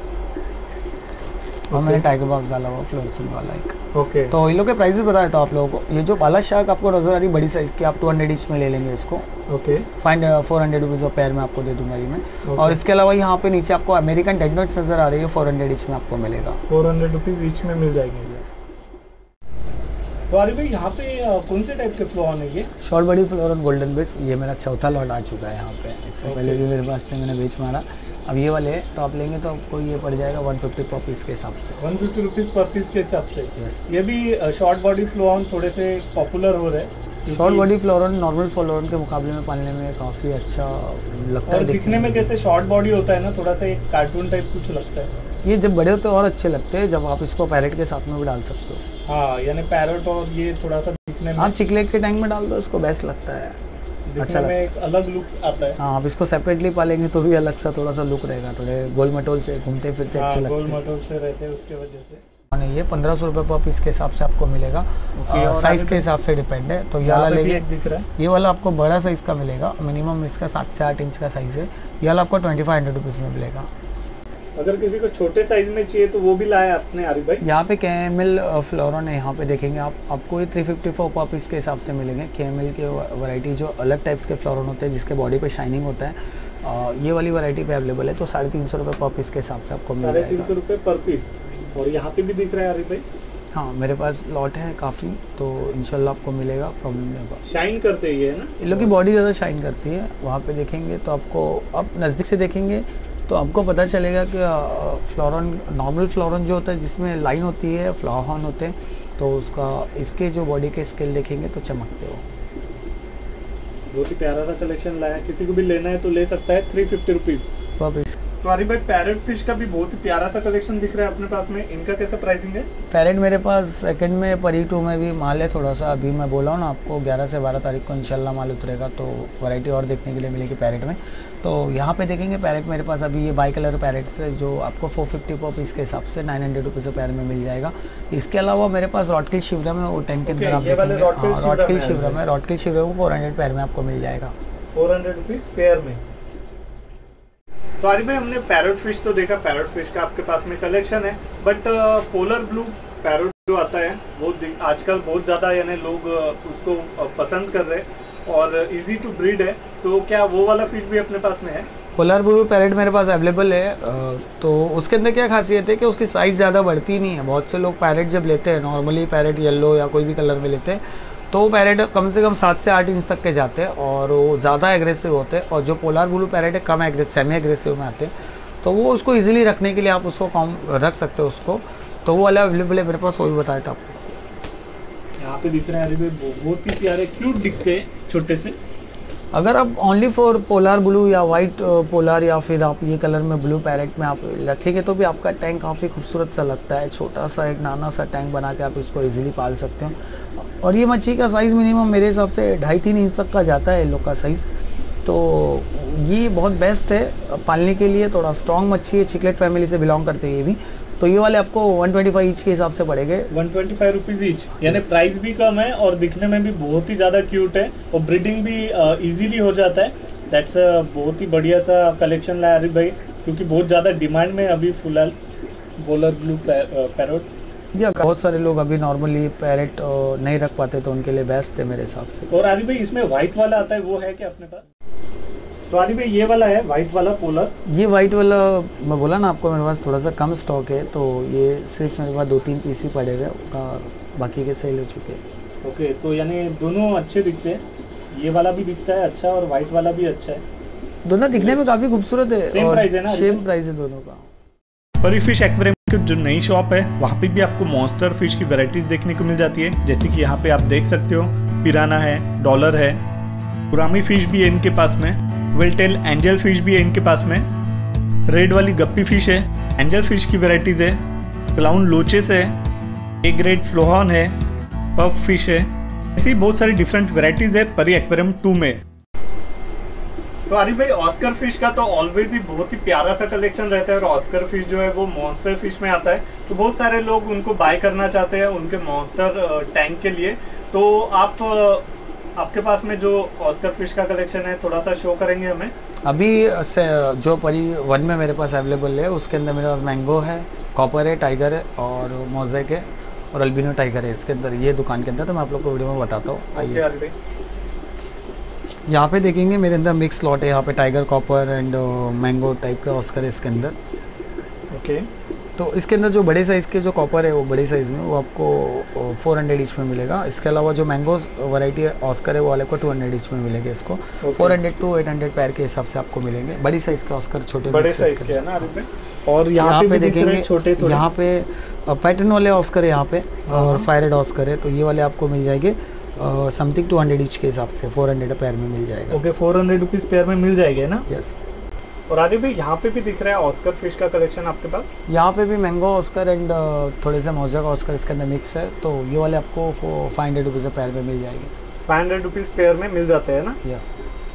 और मैंने टाइगर बॉक्स डाला हुआ फ्लोरेसेंट वाला एक। ओके। तो इन लोग के प्राइसेस बता देता हूँ आप लोगों को। ये जो बालाशाह आपको नजर आ रही बड़ी साइज की, आप 200 इंच में ले लेंगे इसको। ओके। 400 रुपीज़ और पैर में आपको दे दूंगा ये मैं। और इसके अलावा यहाँ पे नीचे आपको अमेरिकन डेड नट्स नजर आ रही है, 400 इंच में आपको मिलेगा। 400 रुपीज़ ईच में मिल जाएंगे। तो आरिफ भाई यहाँ पे कौन से टाइप के फ्लोरन है ये? Short body flowerhorn golden base, ये मेरा चौथा लॉट आ चुका है यहाँ पे। इससे पहले भी मेरे पास थे, मैंने बेच मारा। अब ये वाले तो आप लेंगे तो आपको ये पड़ जाएगा 150 पर पीस के हिसाब से। 150 रुपीज़ पर पीस के हिसाब से। यस। ये भी शॉर्ट बॉडी फ्लोरन थोड़े से पॉपुलर हो रहे हैं। Short body flowerhorn normal flowerhorn के मुकाबले में पालने में काफ़ी अच्छा लगता है। दिखने में कैसे शॉर्ट बॉडी होता है ना, थोड़ा सा एक कार्टून टाइप कुछ लगता है। ये जब बड़े होते हैं और अच्छे लगते हैं, जब आप इसको पैरेट के साथ में भी डाल सकते हो। हाँ, यानी पैरेट और ये थोड़ा सा दिखने में, आप चिकलेट के टैंक में डाल दो इसको, बेस्ट लगता है, अच्छा में एक अलग लुक आता है। हाँ, आप इसको सेपरेटली पालेंगे तो भी अलग सा थोड़ा सा लुक रहेगा। थोड़े गोल मटोल से घूमते फिरते अच्छे लगते हैं। गोल मटोल से रहते हैं उसके वजह से। और ये 1500 रुपये पर पीस के हिसाब से आपको मिलेगा। साइज़ के हिसाब से डिपेंड है। तो ये वाला लेंगे, ये वाला आपको बड़ा साइज़ का मिलेगा, मिनिमम इसका 7 से 8 इंच का साइज़ है। ये वाला आपको 2500 रुपीज़ में मिलेगा। अगर किसी को छोटे साइज में चाहिए तो वो भी लाया आपने आरिफ भाई? यहाँ पे कैमल फ्लोरन है, यहाँ पे देखेंगे आपको ये 354 पर पीस के हिसाब से मिलेंगे। कैमल के वैरायटी जो अलग टाइप्स के फ्लोरन होते हैं जिसके बॉडी पे शाइनिंग होता है, ये वाली वैरायटी पे अवेलेबल है। तो 350 रुपये पर पीस के हिसाब से आपको मिल जाएगा। 350 रुपये पर पीस। और यहाँ पे भी दिख रहा है आरिफ भाई? हाँ, मेरे पास लॉट है काफ़ी, तो इंशाल्लाह आपको मिलेगा, प्रॉब्लम नहीं होगा। शाइन करते ही है ना, इन लोग की बॉडी ज़्यादा शाइन करती है। वहाँ पे देखेंगे तो आपको, आप नज़दीक से देखेंगे तो आपको पता चलेगा कि फ्लोरन, नॉर्मल फ्लोरन जो होता है जिसमें लाइन होती है, फ्लावर हॉर्न होते हैं, तो उसका इसके जो बॉडी के स्केल देखेंगे तो चमकते हो। बहुत ही प्यारा सा कलेक्शन लाया, किसी को भी लेना है तो ले सकता है। 350 रुपीज़ पर पीस। तो आरिफ भाई पैरेट फिश का भी बहुत ही प्यारा सा कलेक्शन दिख रहा है अपने पास में, इनका कैसा प्राइसिंग है? पैरेट मेरे पास सेकंड में परी 2 में भी माल है थोड़ा सा। अभी मैं बोला हूँ ना आपको 11 से 12 तारीख को इंशाल्लाह माल उतरेगा, तो वैरायटी और देखने के लिए मिलेगी पैरेट में। तो यहाँ पे देखेंगे पैरेट मेरे पास अभी ये बाई कलर पैरेट से जो आपको 450 पर पीस के हिसाब से 900 रुपीज़ पैर में मिल जाएगा। इसके अलावा मेरे पास रॉटकिल शिवरम है, वो टैंक के अंदर आप देखेंगे। रॉटकिल शिवरम है, रॉटकिल शिवरम 400 पैर में आपको मिल जाएगा, 400 रुपीज़ पेयर में। तो आरिफ भाई हमने पैरेट फिश तो देखा, पैरेट फिश का आपके पास में कलेक्शन है, बट पोलर ब्लू पैरेट जो आता है वो आजकल बहुत ज़्यादा यानी लोग उसको पसंद कर रहे हैं और इजी टू ब्रीड है, तो क्या वो वाला फिश भी अपने पास में है? पोलर ब्लू पैरेट मेरे पास अवेलेबल है। तो उसके अंदर क्या खासियत है कि उसकी साइज़ ज़्यादा बढ़ती नहीं है। बहुत से लोग पैरेट जब लेते हैं, नॉर्मली पैरेट येलो या कोई भी कलर में लेते हैं, तो वो पैरेट कम से कम 7 से 8 इंच तक के जाते हैं और वो ज़्यादा एग्रेसिव होते हैं। और जो पोलर ब्लू पैरेट है कम सेमी एग्रेसिव में आते हैं, तो वो उसको ईजिली रखने के लिए आप उसको कम रख सकते हो उसको। तो वो वाला अवेलेबल है मेरे पास, वो भी बताया था आपको। यहाँ पे दिख रहे हैं बहुत ही प्यारे क्यूट दिखते हैं छोटे से। अगर आप ओनली फॉर पोलर ब्लू या वाइट पोलर या फिर आप ये कलर में ब्लू पैरेट में आप रखेंगे तो भी आपका टैंक काफ़ी खूबसूरत सा लगता है। छोटा सा एक नाना सा टैंक बना के आप इसको इजीली पाल सकते हो। और ये मच्छी का साइज़ मिनिमम मेरे हिसाब से 2.5-3 इंच तक का जाता है इन लोग का साइज़। तो ये बहुत बेस्ट है पालने के लिए। थोड़ा स्ट्रॉन्ग मच्छी है, चिकलेट फैमिली से बिलोंग करते हैं ये भी। तो ये वाले आपको 125 ईच के हिसाब से पड़ेंगे, 125 रुपीज़ ईच। यानी प्राइस भी कम है और दिखने में भी बहुत ही ज़्यादा क्यूट है और ब्रीडिंग भी इजीली हो जाता है। दैट्स बहुत ही बढ़िया सा कलेक्शन लाया आरिफ भाई, क्योंकि बहुत ज़्यादा डिमांड में अभी फिलहाल पोलर ब्लू पैरेट। जी, बहुत सारे लोग अभी नॉर्मली पैरेट नहीं रख पाते, तो उनके लिए बेस्ट है मेरे हिसाब से। और आरिफ भाई इसमें व्हाइट वाला आता है, वो है क्या अपने पास? तो आरिफ भाई ये वाला है व्हाइट वाला पोलर। ये वाइट वाला मैं बोला ना आपको, मेरे पास थोड़ा सा कम स्टॉक है, तो ये सिर्फ मेरे पास 2-3 पीस ही पड़े हुए, बाकी के सेल हो चुके हैं। ओके, तो यानी दोनों अच्छे दिखते हैं। ये वाला भी दिखता है अच्छा और व्हाइट वाला भी अच्छा है। दोनों दिखने में काफ़ी खूबसूरत है। सेम प्राइस है ना? सेम प्राइस है दोनों का। परी फिश एक्वेरियम की जो नई शॉप है वहाँ पे भी आपको मॉन्स्टर फिश की वैरायटीज देखने को मिल जाती है। जैसे कि यहाँ पे आप देख सकते हो पिराना है, डॉलर है, पुरामी फिश भी है इनके पास में, वेलटेल एंजल फिश भी है इनके पास में, रेड वाली गप्पी फिश है, एंजल फिश की वैरायटीज है, क्लाउन लोचेस है, ए ग्रेड फ्लोहॉन है, पफ फिश है। ऐसी बहुत सारी डिफरेंट वैरायटीज है परी एक्वेरियम 2 में। तो आरिफ भाई ऑस्कर फिश का तो ऑलवेज ही बहुत ही प्यारा सा कलेक्शन रहता है और ऑस्कर फिश जो है वो मॉन्स्टर फिश में आता है, तो बहुत सारे लोग उनको बाय करना चाहते हैं उनके मॉन्स्टर टैंक के लिए। तो आपके पास में जो ऑस्कर फिश का कलेक्शन है थोड़ा सा शो करेंगे हमें? अभी से जो परी 1 में मेरे पास अवेलेबल है उसके अंदर मेरे पास मैंगो है, कॉपर है, टाइगर है और मोज़ेक है और अल्बिनो टाइगर है इसके अंदर, ये दुकान के अंदर। तो मैं आप लोग को वीडियो में बताता हूँ। आइए, यहाँ पे देखेंगे मेरे अंदर मिक्स लॉट है। यहाँ पे tiger, copper and mango type का ऑस्कर है इसके अंदर। ओके, तो इसके अंदर जो बड़े साइज़ के जो कॉपर है वो बड़े साइज़ में वो आपको 400 ईच में मिलेगा। इसके अलावा जो मैंगो वैरायटी ऑस्कर है वो वाले को 200 ईच में मिलेगे। इसको 400 to 800 पैर के हिसाब से आपको मिलेंगे। बड़ी साइज़ का ऑस्कर, छोटे बड़े साइज़ के है ना आरिफ भाई? और यहाँ पे देखेंगे छोटे, यहाँ पे पैटर्न वाले ऑस्कर है यहाँ पे और फायरेड ऑस्कर है, तो ये वाले आपको मिल जाएंगे समथिंग 200 ईच के हिसाब से 400 पैर में मिल जाएगा। ओके, 400 रुपीज़ पैर में मिल जाएगा ना? यस। और आरिफ भाई यहाँ पे भी दिख रहा है ऑस्कर फिश का कलेक्शन आपके पास? यहाँ पे भी मैंगो ऑस्कर एंड थोड़े से मोज़ेक ऑस्कर इसके अंदर मिक्स है, तो ये वाले आपको 500 रुपीज़ पैर में मिल जाएंगे। 500 रुपीज़ पेयर में मिल जाते हैं ना? यस।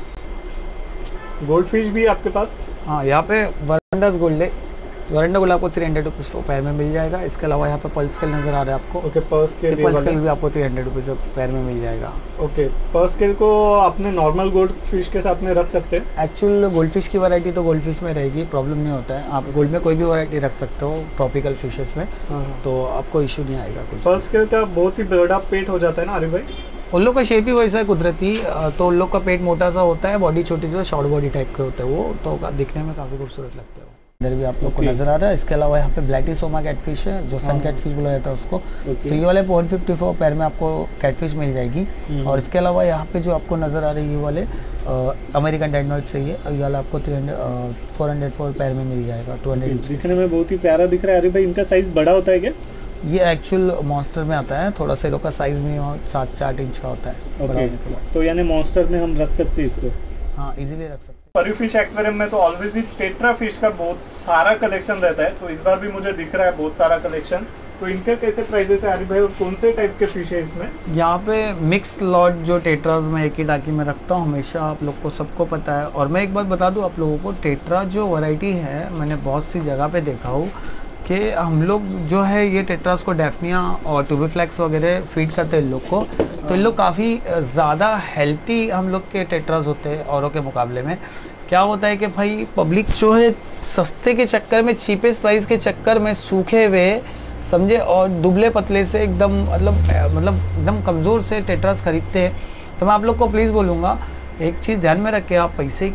गोल्ड फिश भी आपके पास? हाँ, यहाँ पे वरंडास गोल्ड है, वरंडा गोल्ड आपको 300 रुपीज़ पैर में मिल जाएगा। इसके अलावा यहाँ पे पर्ल स्केल नज़र आ रहा है आपको। ओके, पर्ल स्केल भी आपको 300 रुपीज़ पैर में मिल जाएगा। ओके, पर्ल स्केल को अपने नॉर्मल गोल्ड फिश के साथ में रख सकते हैं? एक्चुअल गोल्ड फिश की वैरायटी तो गोल्ड फिश में रहेगी, प्रॉब्लम नहीं होता है। आप गोल्ड में कोई भी वैरायटी रख सकते हो ट्रॉपिकल फिशेस में, तो आपको इशू नहीं आएगा कुछ। पर्ल स्केल का बहुत ही बड़ा पेट हो जाता है ना आरिफ भाई? उन लोग का शेप ही वैसा है कुदरती, तो उन लोग का पेट मोटा सा होता है, बॉडी छोटी सी शॉर्ट बॉडी टाइप के होते हैं वो, तो दिखने में काफ़ी खूबसूरत लगते हैं। इधर भी आप लोग को नजर आ रहा है। इसके अलावा यहाँ पे ब्लैटिसोमा कैटफिश है, जो सन कैटफिश बोला जाता है उसको। तो ये वाले 154 पैर में आपको कैटफिश मिल जाएगी। और इसके अलावा यहाँ पे जो आपको नजर आ रही है ये वाले अमेरिकन डेडनॉइड से ये वाला आपको 404 पैर में मिल जाएगा। 200 ईच। दिखने में बहुत ही प्यारा दिख रहा है। अरे भाई इनका साइज बड़ा होता है क्या? ये एक्चुअल मॉन्स्टर में आता है, थोड़ा सा लोग का साइज में 7 से 8 इंच का होता है। तो यानी मॉन्स्टर में हम रख सकते हैं इसको? हाँ, इजीली रख सकते हैं। परी फिश एक्वेरियम में तो ऑलवेज ही टेट्रा फिश का बहुत सारा कलेक्शन रहता है, तो इस बार भी मुझे दिख रहा है बहुत सारा कलेक्शन। तो इनके कैसे प्राइसेस है आरिफ भाई और कौन से टाइप के फिश है इसमें? यहाँ पे मिक्स लॉट जो टेट्राज में एक ही टाकी में रखता हूँ हमेशा, आप लोग को सबको पता है। और मैं एक बात बता दूँ आप लोगों को, टेट्रा जो वैरायटी है मैंने बहुत सी जगह पे देखा हूँ कि हम लोग जो है ये टेट्रास को डेफनिया और ट्यूबीफ्लेक्स वगैरह फीड करते हैं इन लोग को, तो इन लोग काफ़ी ज़्यादा हेल्थी हम लोग के टेट्रास होते हैं औरों के मुकाबले में। क्या होता है कि भाई पब्लिक जो है सस्ते के चक्कर में, चीपेस्ट प्राइस के चक्कर में सूखे हुए समझे और दुबले पतले से एकदम मतलब एकदम कमज़ोर से टेट्रास खरीदते हैं। तो मैं आप लोग को प्लीज़ बोलूँगा एक चीज़ ध्यान में रखें, आप पैसे के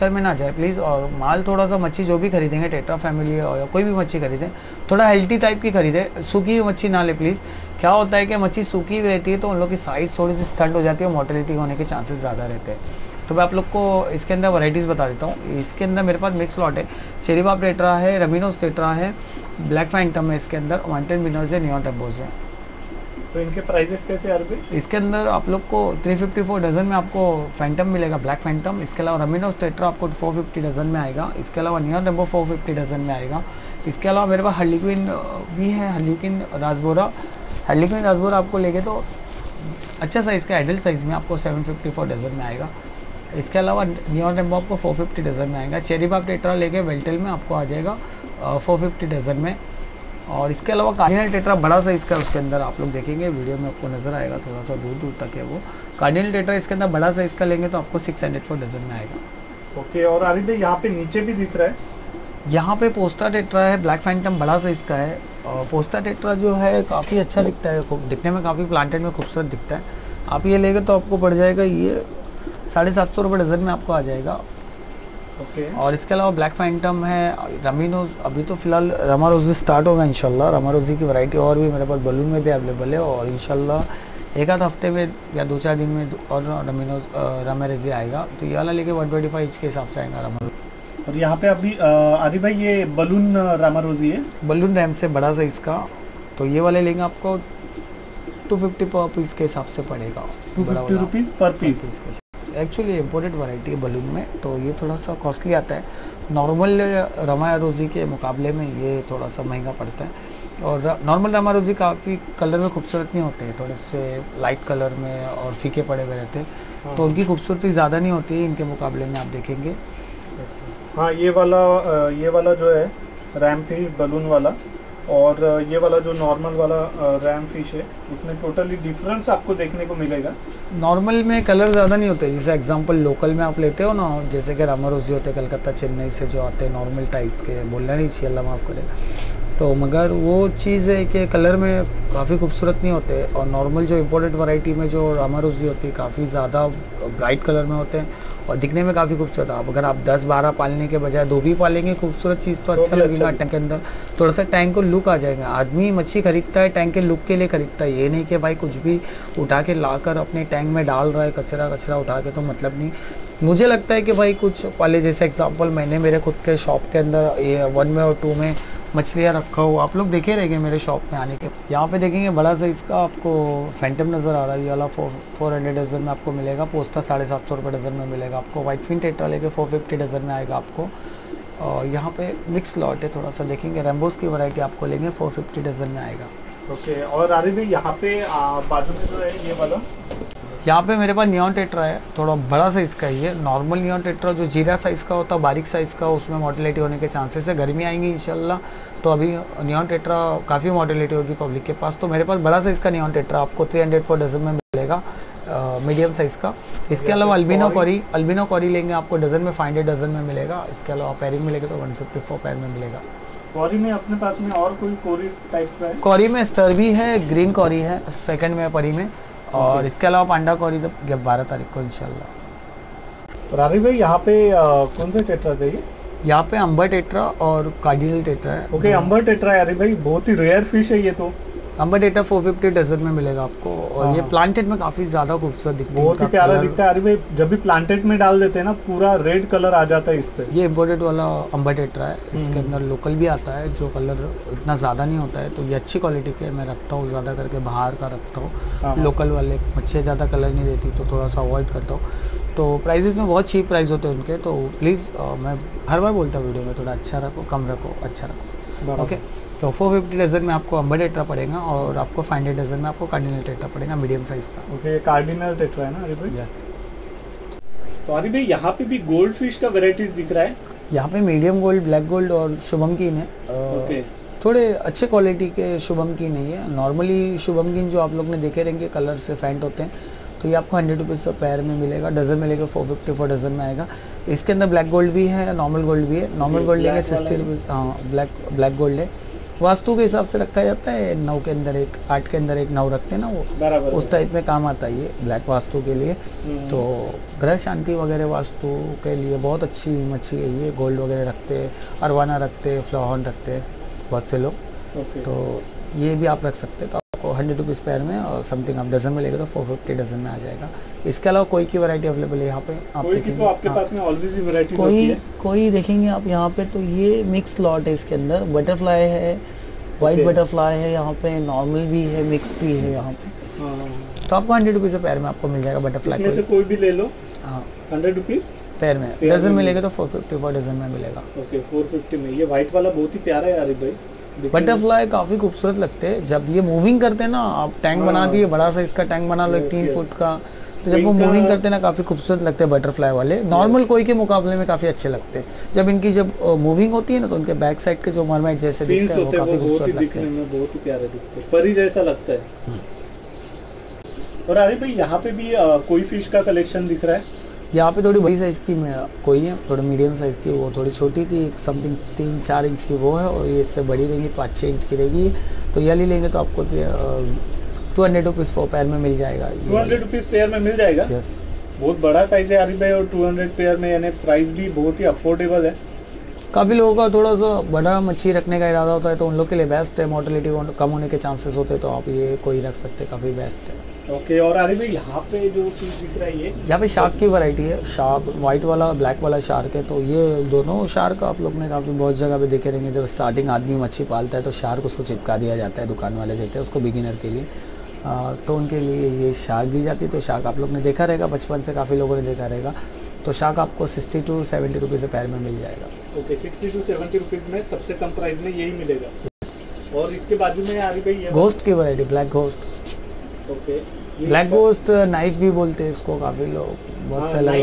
चक्कर में ना जाए प्लीज़। और माल थोड़ा सा मच्छी जो भी खरीदेंगे टेट्रा फैमिली और कोई भी मच्छी खरीदें थोड़ा हेल्थी टाइप की खरीदें, सूखी हुई मच्छी ना ले प्लीज़। क्या होता है कि मच्छी सूखी हुई रहती है तो उन लोग की साइज़ थोड़ी सी स्टंट हो जाती है और मोर्टेलिटी होने के चांसेस ज़्यादा रहते हैं। तो मैं आप लोग को इसके अंदर वैरायटीज़ बता देता हूँ। इसके अंदर मेरे पास मिक्स लॉट है, चेरी बाप टेट्रा है, रमीनोस टेट्रा है, ब्लैक फैंटम है, इसके अंदर माउंटेन बिनर्स है, नियॉन टेम्पोस है। तो इनके प्राइसेस कैसे आर भाई? इसके अंदर आप लोग को 354 डजन में आपको फैंटम मिलेगा, ब्लैक फैंटम। इसके अलावा रमीनोस टेट्रा आपको 450 डजन में आएगा। इसके अलावा नियॉन टेम्पो 450 डजन में आएगा। इसके अलावा मेरे पास हर्लिक्विन भी है, हर्लिक्विन रासबोरा। हर्लिक्विन रासबोरा आपको लेके तो अच्छा साइज़ का एडल्ट साइज़ में आपको 754 डजन में आएगा। इसके अलावा नियॉन टेम्पो आपको 450 डजन में आएगा। चेरी बाप टेट्रा लेके वेल्टेल में आपको आ जाएगा 450 डजन में। और इसके अलावा कार्डिनल टेट्रा बड़ा साइज़ का उसके अंदर आप लोग देखेंगे वीडियो में आपको नज़र आएगा, थोड़ा सा दूर दूर तक है वो। कार्डिनल टेट्रा इसके अंदर बड़ा साइज़ का लेंगे तो आपको 604 डजन में आएगा। ओके, और आरिफ भाई यहाँ पे नीचे भी दिख रहा है, यहाँ पे पोस्टा टेट्रा है, ब्लैक फैंटम बड़ा साइज़ का है। और पोस्टा टेट्रा जो है काफ़ी अच्छा दिखता है, दिखने में काफ़ी प्लांटेड में खूबसूरत दिखता है। आप ये लेंगे तो आपको पड़ जाएगा ये 750 रुपये डज़न में आपको आ जाएगा। ओके। और इसके अलावा ब्लैक फैंटम है, रमीनोज। अभी तो फिलहाल रामारोजी स्टार्ट होगा इंशाल्लाह। रामारोजी की वैरायटी और भी मेरे पास बलून में भी अवेलेबल है और इंशाल्लाह एक आध हफ्ते में या 2-4 दिन में और रमीनोज रामारोजी आएगा। तो ये वाला लेके 125 इंच के हिसाब से आएगा रामारोजी। और यहाँ पे अभी आरिफ भाई ये बलून रामारोजी है, बलून रैम से बड़ा साइज़ का। तो ये वाले लेंगे आपको 250 पर पीस के हिसाब से पड़ेगा, 250 rupees per piece. Actually imported variety है बलून में, तो ये थोड़ा सा कॉस्टली आता है। नॉर्मल रामारोजी के मुकाबले में ये थोड़ा सा महंगा पड़ता है। और नॉर्मल रामारोजी काफ़ी कलर में खूबसूरत नहीं होते हैं, थोड़े से लाइट कलर में और फीके पड़े हुए रहते हैं, तो उनकी खूबसूरती ज़्यादा नहीं होती है इनके मुकाबले में, आप देखेंगे। हाँ, ये वाला जो है रैम फिश बलून वाला और ये वाला जो नॉर्मल वाला रैम फिश है, इसमें टोटली डिफरेंस आपको देखने को मिलेगा। नॉर्मल में कलर ज़्यादा नहीं होते, जैसे एग्जांपल लोकल में आप लेते हो ना, जैसे कि रामारोजी होते हैं कलकत्ता चेन्नई से जो आते हैं नॉर्मल टाइप्स के, बोलना नहीं चाहिए अल्लाह माफ़ करे, तो मगर वो चीज़ है कि कलर में काफ़ी खूबसूरत नहीं होते। और नॉर्मल जो इम्पोर्टेड वैरायटी में जो रामारोजी होती है काफ़ी ज़्यादा ब्राइट कलर में होते हैं और दिखने में काफ़ी खूबसूरत। आप अगर आप 10-12 पालने के बजाय 2 भी पालेंगे खूबसूरत चीज़ तो अच्छा लगेगा। टैंक के अंदर थोड़ा सा टैंक को लुक आ जाएगा। आदमी मच्छी खरीदता है टैंक के लुक के लिए खरीदता है, ये नहीं कि भाई कुछ भी उठा के लाकर अपने टैंक में डाल रहा है, कचरा उठा के, तो मतलब नहीं। मुझे लगता है कि भाई कुछ पाले, जैसे एग्जाम्पल मैंने मेरे खुद के शॉप के अंदर ये 1 में और 2 में मछलियाँ रखा हुआ, आप लोग देखे रहेंगे मेरे शॉप में आने के। यहाँ पे देखेंगे बड़ा सा इसका आपको फैंटम नज़र आ रहा है, ये वाला 400 डजन में आपको मिलेगा। पोस्टा 750 रुपये डज़न में मिलेगा आपको। वाइट फिन टेट्रा लेके 450 डज़न में आएगा आपको। और यहाँ पे मिक्स लॉट है, थोड़ा सा देखेंगे। रैम्बोस की वैरायटी आपको लेंगे 450 डज़न में आएगा। ओके। और आरिफ भाई यहाँ पे बाजू में जो है ये वाला, यहाँ पे मेरे पास नियॉन टेट्रा है, थोड़ा बड़ा साइज़ का ही है। नॉर्मल नियॉन टेट्रा जो जीरा साइज़ का होता है, बारीक साइज़ का, उसमें मोर्टेलिटी होने के चांसेस है। गर्मी आएंगी इंशाल्लाह तो अभी नियॉन टेट्रा काफ़ी मोर्टेलिटी होगी पब्लिक के पास, तो मेरे पास बड़ा साइज़ का नियॉन टेट्रा आपको 304 डज़न में मिलेगा, मीडियम साइज़ का। इसके अलावा अल्बिनो कॉरी लेंगे आपको डज़न में 500 डज़न में मिलेगा। इसके अलावा पैरिंग मिलेगा तो 154 पैर में मिलेगा। कॉरी में अपने पास में और कोई कॉरी टाइप का है? कॉरी में स्टर भी है, ग्रीन कॉरी है सेकंड में परी में, और इसके अलावा पांडा कॉरी तो 12 तारीख को इंशाल्लाह। और आरिफ भाई यहाँ पे कौन सा टेट्रा चाहिए? यहाँ पे अंबर टेट्रा और कार्डिनल टेट्रा है। ओके, अंबर टेट्रा है अरे भाई, बहुत ही रेयर फिश है ये तो। अंबर टेट्रा 450 डज़न में मिलेगा आपको। और ये प्लांटेड में काफ़ी ज़्यादा खूबसूरत दिखता है, बहुत ही प्यारा दिखता है। अरे भाई जब भी प्लांटेड में डाल देते हैं ना, पूरा रेड कलर आ जाता है इस पे। ये इम्पोर्टेड वाला अंबर टेट्रा है, इसके अंदर लोकल भी आता है जो कलर इतना ज़्यादा नहीं होता है, तो ये अच्छी क्वालिटी के मैं रखता हूँ, ज़्यादा करके बाहर का रखता हूँ। लोकल वाले मच्छी ज़्यादा कलर नहीं देती तो थोड़ा सा अवॉइड करता हूँ। तो प्राइजेस में बहुत चीप प्राइस होते हैं उनके, तो प्लीज़ मैं हर बार बोलता हूँ वीडियो में, थोड़ा अच्छा रखो, कम रखो, अच्छा रखो। ओके, तो 450 डज़न में आपको अंबर टेट्रा पड़ेगा और आपको 500 डज़न में आपको कार्डिनल टेट्रा पड़ेगा, मीडियम साइज़ का। ओके, कार्डिनल टेट्रा है ना आरिफ भाई? यस। तो आरिफ भाई यहाँ पे भी गोल्ड फिश का वेराइटीज दिख रहा है। यहाँ पे मीडियम गोल्ड, ब्लैक गोल्ड और शुभम कीन है। ओके, थोड़े अच्छे क्वालिटी के शुभम कीन नहीं है। नॉर्मली शुभम कीन जो आप लोग ने देखे रहेंगे कलर से फेंट होते हैं, तो ये आपको 100 रुपीज़ पैर में मिलेगा, डज़न में लेकर 454 डज़न में आएगा। इसके अंदर ब्लैक गोल्ड भी है, नॉर्मल गोल्ड भी है। नॉर्मल गोल्ड लेंगे 60 रुपीज़, हाँ ब्लैक गोल्ड है। वास्तु के हिसाब से रखा जाता है, 9 के अंदर एक, 8 के अंदर एक 9 रखते हैं ना वो, बराबर उस टाइप में काम आता है ये ब्लैक वास्तु के लिए। तो ग्रह शांति वगैरह वास्तु के लिए बहुत अच्छी मच्छी है ये। गोल्ड वगैरह रखते हैं, अरवाना रखते हैं, फ्लाहॉर्न रखते हैं बहुत से लोग। तो ये भी आप रख सकते हैं। तो आपको 100 रुपीज़ पेयर में और समथिंग आप डजन में लेंगे तो 450 डजन में आ जाएगा। इसके अलावा कोई की वैरायटी अवेलेबल है यहाँ पे आप देखेंगे। तो आपके पास में ऑलवेज ही वैरायटी कोई देखेंगे आप यहाँ पे, तो ये मिक्स लॉट है। इसके अंदर बटरफ्लाई है, वाइट बटरफ्लाई है यहाँ पे, नॉर्मल भी है, मिक्स भी है यहाँ पे। तो आपको 100 रुपीज़ पेयर में आपको मिल जाएगा बटरफ्लाई। से कोई भी ले लो। हाँ, 100 रुपीज़ पेयर में। डजन में लेंगे तो 450 पर डजन में मिलेगा। ओके, 450 में। ये व्हाइट वाला बहुत ही प्यारा है आरिफ भाई। बटरफ्लाई काफ़ी खूबसूरत लगते हैं जब ये मूविंग करते हैं ना। आप टैंक बना दिए, बड़ा सा इसका टैंक बना लो 3 फुट का, तो जब वो मूविंग करते हैं ना काफ़ी खूबसूरत लगते हैं बटरफ्लाई वाले। नॉर्मल कोई के मुकाबले में काफ़ी अच्छे लगते हैं। जब इनकी मूविंग होती है ना तो उनके बैक साइड के जो मरमेड जैसे दिखते हैं वो काफ़ी खूबसूरत लगते हैं, बहुत ही प्यारे दिखते हैं, परी जैसा लगता है। और आरिफ भाई यहाँ पे भी कोई फिश का कलेक्शन दिख रहा है। यहाँ पे थोड़ी बड़ी साइज़ की कोई है, थोड़ी मीडियम साइज़ की, वो थोड़ी छोटी थी, समथिंग 3-4 इंच की वो है, और ये इससे बड़ी रहेगी 5-6 इंच की रहेगी। तो ये वाली लेंगे तो आपको 200 रुपीज़ पेयर में मिल जाएगा। 200 रुपीज़ पेयर में मिल जाएगा। यस, बहुत बड़ा साइज है आरिफ भाई, और 200 पेयर में, यानी प्राइस भी बहुत ही अफोर्डेबल है। काफ़ी लोगों का थोड़ा सा बड़ा मच्छी रखने का इरादा होता है तो उन लोग के लिए बेस्ट है। मोर्टेलिटी कम होने के चांसेस होते हैं तो आप ये कोई रख सकते हैं, काफ़ी बेस्ट है। ओके, और आरिफ भाई यहाँ पे जो चीज़ दिख रहा है ये, यहाँ पे शार्क की वैरायटी है। शार्क वाइट वाला, ब्लैक वाला शार्क है। तो ये दोनों शार्क आप लोग ने काफ़ी बहुत जगह पे देखे रहेंगे। जब स्टार्टिंग आदमी मच्छी पालता है तो शार्क उसको चिपका दिया जाता है, दुकान वाले देते हैं उसको बिगिनर के लिए। तो उनके लिए ये शार्क दी जाती है। तो शार्क आप लोग ने देखा रहेगा, बचपन से काफ़ी लोगों ने देखा रहेगा। तो शार्क आपको 60 to 70 रुपीज़ पेयर में मिल जाएगा। ओके, 60 to 70 रुपीज़ में सबसे कम प्राइस में यही मिलेगा। और इसके बाजू में आरिफ भाई ये घोस्ट की variety, black ghost. Okay, black ghost knife भी बोलते हैं इसको, काफ़ी लोग बहुत से अलग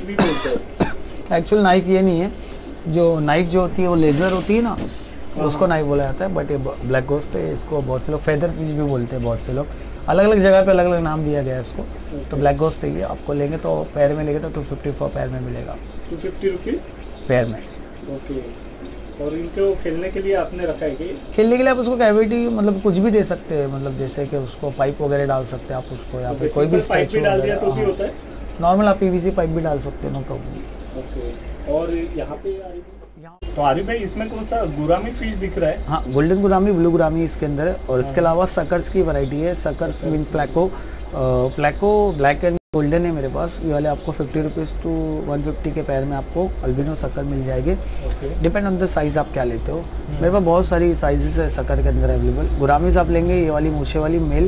अलग। एक्चुअल नाइफ ये नहीं है, जो नाइफ जो होती है वो लेज़र होती है ना, उसको नाइफ बोला जाता है। बट ये ब्लैक घोस्ट है, इसको बहुत से लोग फेदर फिश भी बोलते हैं। बहुत से लोग अलग अलग जगह पे अलग अलग नाम दिया गया है इसको। तो ब्लैक घोस्ट है ये, आपको लेंगे तो पेयर में लेंगे तो 254 पेयर में मिलेगा। 250 रुपीज़ पेयर में। ओके, और इनको खेलने के लिए आपने रखा है कि खेलने के लिए आप उसको कैविटी मतलब कुछ भी दे सकते हैं, मतलब जैसे कि उसको पाइप वगैरह डाल सकते हैं आप उसको, या फिर कोई भी स्टैचू वगैरह। नॉर्मल आप पीवीसी पाइप भी डाल सकते हैं, नो प्रॉब्लम। ओके, और यहाँ पे तो आरिफ भाई इसमें कौन सा गुरामी फिश दिख रहा है? हाँ, गोल्डन गुरामी, ब्लू गुरामी इसके अंदर है। और इसके अलावा सकर्स की वैरायटी है। Suckers mean pleco, pleco black and golden है मेरे पास। ये वाले आपको 50 रुपीज़ to 150 के पैर में आपको अल्बिनो सकर मिल जाएंगे। डिपेंड ऑन द साइज़ आप क्या लेते हो। मेरे पास बहुत सारी साइजेस है सकर के अंदर अवेलेबल। गुरामीज आप लेंगे ये वाली मूछे वाली मेल,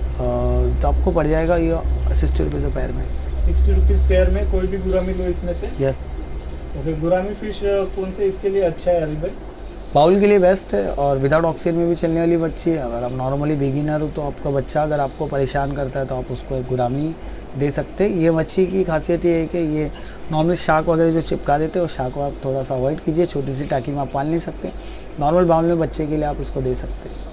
तो आपको पड़ जाएगा ये 60 रुपीज़ पैर में। 60 रुपीज़ पेयर में कोई भी गुरामी लो इसमें से। यस। ओके, गुरामी फिश कौन से इसके लिए अच्छा है आरिफ भाई? बाउल के लिए बेस्ट है, और विदाउट ऑक्सीजन में भी चलने वाली मच्छी है। अगर आप नॉर्मली बिगिनर हो तो आपका बच्चा अगर आपको परेशान करता है तो आप उसको एक गुरामी दे सकते हैं। ये मच्छी की खासियत ये है कि ये नॉर्मल शार्क वगैरह जो चिपका देते हैं और शार्क को आप थोड़ा सा अवॉइड कीजिए। छोटी सी टाकी में आप पाल नहीं सकते। नॉर्मल बाउल में बच्चे के लिए आप इसको दे सकते हैं।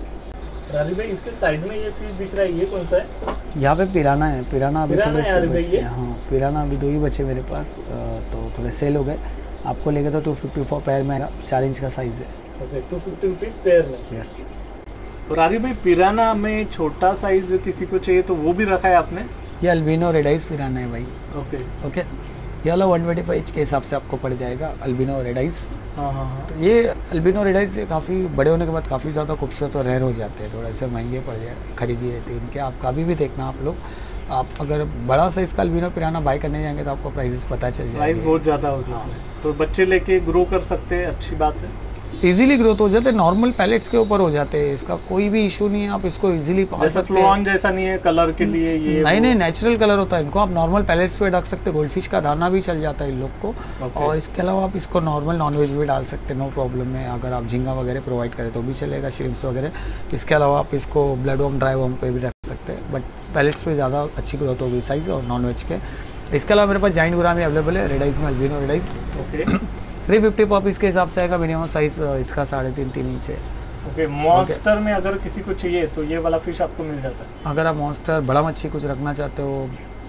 आरिफ भाई इसके साइड में ये फिश दिख रहा है, ये कौन सा है? यहाँ पे पिराना है। पिराना अभी थोड़े से बचे। ये? हाँ, पिराना अभी 2 ही बचे मेरे पास, तो थोड़े सेल हो गए। आपको लेके तो 254 पैर में 4 इंच का साइज़ है। ओके, 250 रुपीज़ पेयर में। यस। और आरिफ भाई पिराना में छोटा साइज किसी को चाहिए तो वो भी रखा है आपने? ये अल्बिनो रेडाइस पिराना है भाई। ओके, ये वाला 125 इंच के हिसाब से आपको पड़ जाएगा अल्बिनो रेडाइस। हाँ। तो ये अल्बिनो रेडाइस काफ़ी बड़े होने के बाद काफ़ी ज़्यादा खूबसूरत और रेयर हो जाते हैं, थोड़े से महंगे पड़ जाए, खरीदी रहती है इनके। आप कभी भी देखना आप लोग, आप अगर बड़ा साइज़ का अल्बिनो पिराना बाय करने जाएंगे तो आपको प्राइसेस पता चल जाएगा। प्राइस बहुत ज़्यादा हो जाता है, तो बच्चे लेके ग्रो कर सकते हैं, अच्छी बात है। इजीली ग्रोथ हो जाते हैं, नॉर्मल पैलेट्स के ऊपर हो जाते हैं, इसका कोई भी इशू नहीं है। आप इसको इजीली पाल सकते हैं। जैसा नहीं है कलर के लिए ये नहीं, नेचुरल कलर होता है इनको। आप नॉर्मल पैलेट्स पे रख सकते हैं। गोल्डफिश का दाना भी चल जाता है इन लोग को। और इसके अलावा आप इसको नॉर्मल नॉनवेज भी डाल सकते हैं, नो प्रॉब्लम है। अगर आप झींगा वगैरह प्रोवाइड करें तो भी चलेगा, श्रिम्प्स वगैरह। इसके अलावा आप इसको ब्लड वॉर्म, ड्राई वॉर्म पे भी रख सकते हैं, बट पैलेट्स पे ज़्यादा अच्छी ग्रोथ होगी साइज़ और नॉनवेज के। इसके अलावा मेरे पास जाइंट गुरामी अवेलेबल है, रेडाइस में अल्बिनो रेडाइस। ओके, 350 पॉप इसके हिसाब से आएगा। मिनिमम साइज इसका 3.5-3 इंच है। ओके, मॉन्स्टर में अगर किसी को चाहिए तो ये वाला फिश आपको मिल जाता है। अगर आप मॉन्स्टर बड़ा मच्छी कुछ रखना चाहते हो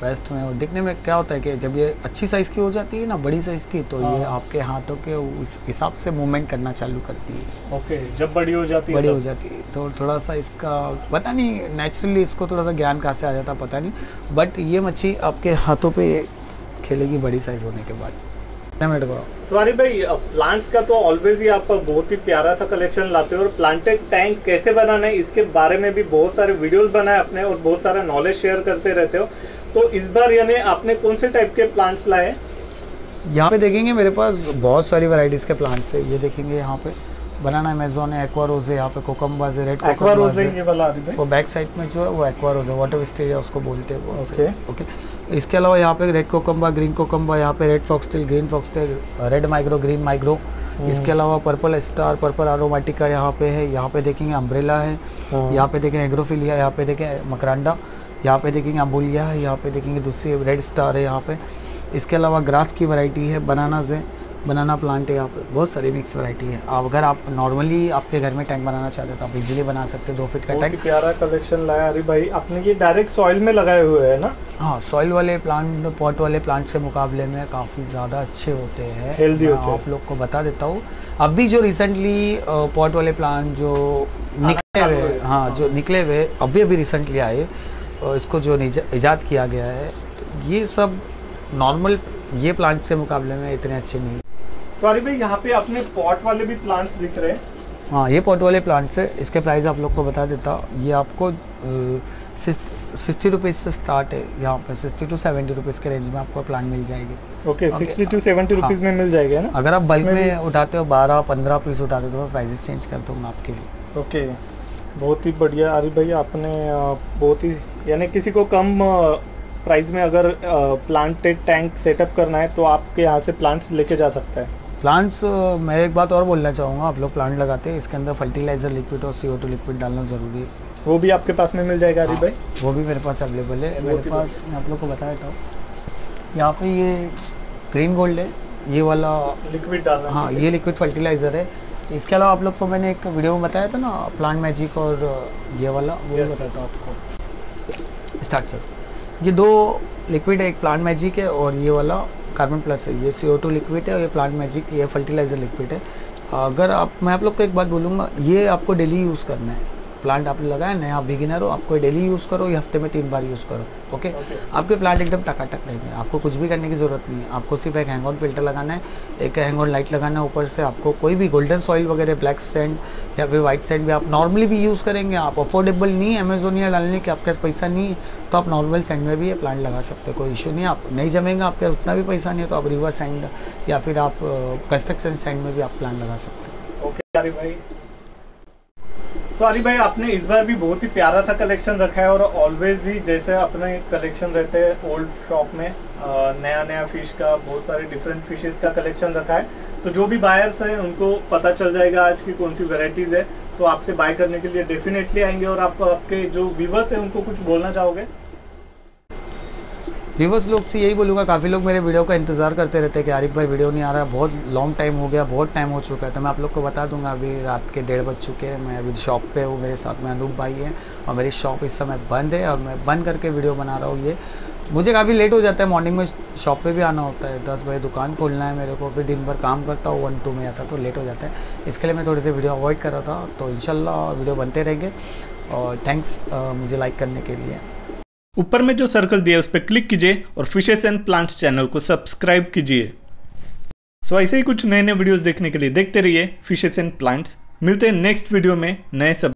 बेस्ट में। और दिखने में क्या होता है कि जब ये अच्छी साइज़ की हो जाती है ना, बड़ी साइज़ की, तो ये आपके हाथों के उस हिसाब से मूवमेंट करना चालू करती है। ओके, जब बड़ी हो जाती है तो थोड़ा सा इसका पता नहीं, नेचुरली इसको थोड़ा सा ज्ञान कहाँ से आ जाता पता नहीं, बट ये मच्छी आपके हाथों पे खेलेगी बड़ी साइज़ होने के बाद। सवारी भाई, प्लांट्स का तो ऑलवेज ही आप बहुत ही प्यारा सा कलेक्शन लाते हो, और प्लांटेड टैंक कैसे बनाना है इसके बारे में भी बहुत सारे वीडियोस बनाए अपने, और बहुत सारा नॉलेज शेयर करते रहते हो। तो इस बार यानी आपने कौन से टाइप के प्लांट्स लाए? यहाँ पे देखेंगे मेरे पास बहुत सारी वैरायटीज के प्लांट्स है। ये देखेंगे यहाँ पे बनाना अमेजोन है, एक्वारोज है, यहाँ पे कोकम्बाज है, रेड कोकम्बाज है, ये वाला वो बैक साइड में जो है वो एक्वारोज है, वाटर विस्टेरिया उसको बोलते हैं। ओके। इसके अलावा यहाँ पे रेड कोकम्बा, ग्रीन कोकम्बा, यहाँ पे red foxtail, green foxtail, red माइग्रो, ग्रीन माइग्रो। इसके अलावा पर्पल स्टार, पर्पल एरोमेटिका यहाँ पे है। यहाँ पे देखेंगे अम्ब्रेला है, यहाँ पे देखेंगे एग्रोफिलिया, यहाँ पे देखेंगे मकरांडा, यहाँ पे देखेंगे अम्बुलिया है, यहाँ पे देखेंगे दूसरी रेड स्टार है यहाँ पे। इसके अलावा ग्रास की वैरायटी है, बनानाज है, बनाना प्लांट है, यहाँ पे बहुत सारी मिक्स वैरायटी है। अगर आप नॉर्मली आपके घर में टैंक बनाना चाहते हैं तो आप इजीली बना सकते हैं। 2 फीट का टैंक। प्यारा कलेक्शन लाया अरे भाई आपने, ये डायरेक्ट सॉइल में लगाए हुए है ना? हाँ, सॉइल वाले प्लांट पॉट वाले प्लांट्स के मुकाबले में काफ़ी ज़्यादा अच्छे होते हैं, हेल्दी होते हैं। आप लोग को बता देता हूँ, अभी जो रिसेंटली पॉट वाले प्लांट जो निकले हुए, हाँ जो निकले हुए अभी रिसेंटली आए, इसको जो ईजाद किया गया है, तो ये सब नॉर्मल ये प्लांट्स के मुकाबले में इतने अच्छे नहीं। तो अरे भाई यहाँ पे अपने पॉट वाले भी प्लांट्स दिख रहे हैं। हाँ, ये पॉट वाले प्लांट्स है। इसके प्राइस आप लोग को बता देता, ये आपको 60 रुपीज़ से स्टार्ट है। यहाँ पे 60 to 70 रुपीज़ के रेंज में आपको प्लांट मिल जाएगी। ओके, 60 to 70 रुपीज़ में मिल जाएगा ना? अगर आप बल्क में उठाते हो 12-15 पीस उठाते हो तो मैं प्राइजेस चेंज कर दूँगा आपके लिए। ओके, बहुत ही बढ़िया अरे भाई आपने बहुत ही, यानी किसी को कम प्राइस में अगर प्लांटेड टैंक सेटअप करना है तो आपके यहाँ से प्लांट्स लेके जा सकता है। प्लांट्स, मैं एक बात और बोलना चाहूँगा, आप लोग प्लांट लगाते हैं इसके अंदर फर्टिलाइज़र लिक्विड और CO2 लिक्विड डालना ज़रूरी है। वो भी आपके पास में मिल जाएगा अरे भाई? वो भी मेरे पास अवेलेबल है। मेरे पास मैं आप लोग को बता देता हूँ, यहाँ पे ये ग्रीन गोल्ड है, ये वाला लिक्विड डालना। हाँ, ये लिक्विड फर्टिलाइज़र है। इसके अलावा आप लोग को मैंने एक वीडियो में बताया था ना प्लांट मैजिक और ये वाला, वो भी बताता हूँ आपको। स्टार्ट सर, ये 2 लिक्विड है, एक प्लांट मैजिक है और ये वाला कार्बन प्लस है। ये CO2 लिक्विड है और ये प्लांट मैजिक ये फर्टिलाइज़र लिक्विड है। अगर मैं आप लोग को एक बात बोलूँगा, ये आपको डेली यूज़ करना है। प्लांट आपने लगाया, नया बिगिनर हो, आपको डेली यूज़ करो, ये हफ्ते में 3 बार यूज़ करो। ओके, आपके प्लांट एकदम टकाटक रहेंगे, आपको कुछ भी करने की ज़रूरत नहीं है। आपको सिर्फ एक हैंग ऑन फिल्टर लगाना है, एक हैंग ऑन लाइट लगाना है, ऊपर से आपको कोई भी गोल्डन सॉइल वगैरह, ब्लैक सैंड या फिर वाइट सैंड भी आप नॉर्मली भी यूज़ करेंगे। आप अफोर्डेबल नहीं है अमेजोनिया डालने के, आपके पास पैसा नहीं है, तो आप नॉर्मल सैंड में भी ये प्लांट लगा सकते हैं, कोई इशू नहीं है। आप नहीं जमेगा, आपके उतना भी पैसा नहीं है तो आप रिवर सैंड या फिर आप कंस्ट्रक्शन सैंड में भी आप प्लांट लगा सकते हैं। ओके अरे भाई, सॉरी भाई आपने इस बार भी बहुत ही प्यारा सा कलेक्शन रखा है, और ऑलवेज ही जैसे अपने कलेक्शन रहते हैं ओल्ड शॉप में, नया नया फिश का, बहुत सारे डिफरेंट फिशेस का कलेक्शन रखा है। तो जो भी बायर्स हैं उनको पता चल जाएगा आज की कौन सी वेराइटीज है, तो आपसे बाय करने के लिए डेफिनेटली आएंगे। और आप आपके जो व्यूवर्स हैं उनको कुछ बोलना चाहोगे? व्यूवर्स लोग से यही बोलूँगा, काफ़ी लोग मेरे वीडियो का इंतज़ार करते रहते हैं कि आरिफ भाई वीडियो नहीं आ रहा है, बहुत लॉन्ग टाइम हो गया, बहुत टाइम हो चुका है। तो मैं आप लोग को बता दूंगा, अभी रात के 1:30 बज चुके हैं, मैं अभी शॉप पे हूँ, मेरे साथ में अनूप भाई हैं और मेरी शॉप इस समय बंद है और मैं बंद करके वीडियो बना रहा हूँ। ये मुझे काफ़ी लेट हो जाता है, मॉर्निंग में शॉप पे भी आना होता है, 10 बजे दुकान खोलना है मेरे को, फिर दिन भर काम करता हूँ, 1-2 में आता तो लेट हो जाता है। इसके लिए मैं थोड़ी सी वीडियो अवॉइड कर रहा था, तो इंशाल्लाह वीडियो बनते रहेंगे। और थैंक्स मुझे लाइक करने के लिए। ऊपर में जो सर्कल दिया है उस पर क्लिक कीजिए और फिशेस एंड प्लांट्स चैनल को सब्सक्राइब कीजिए। सो ऐसे ही कुछ नए नए वीडियोस देखने के लिए देखते रहिए फिशेस एंड प्लांट्स। मिलते हैं नेक्स्ट वीडियो में नए सब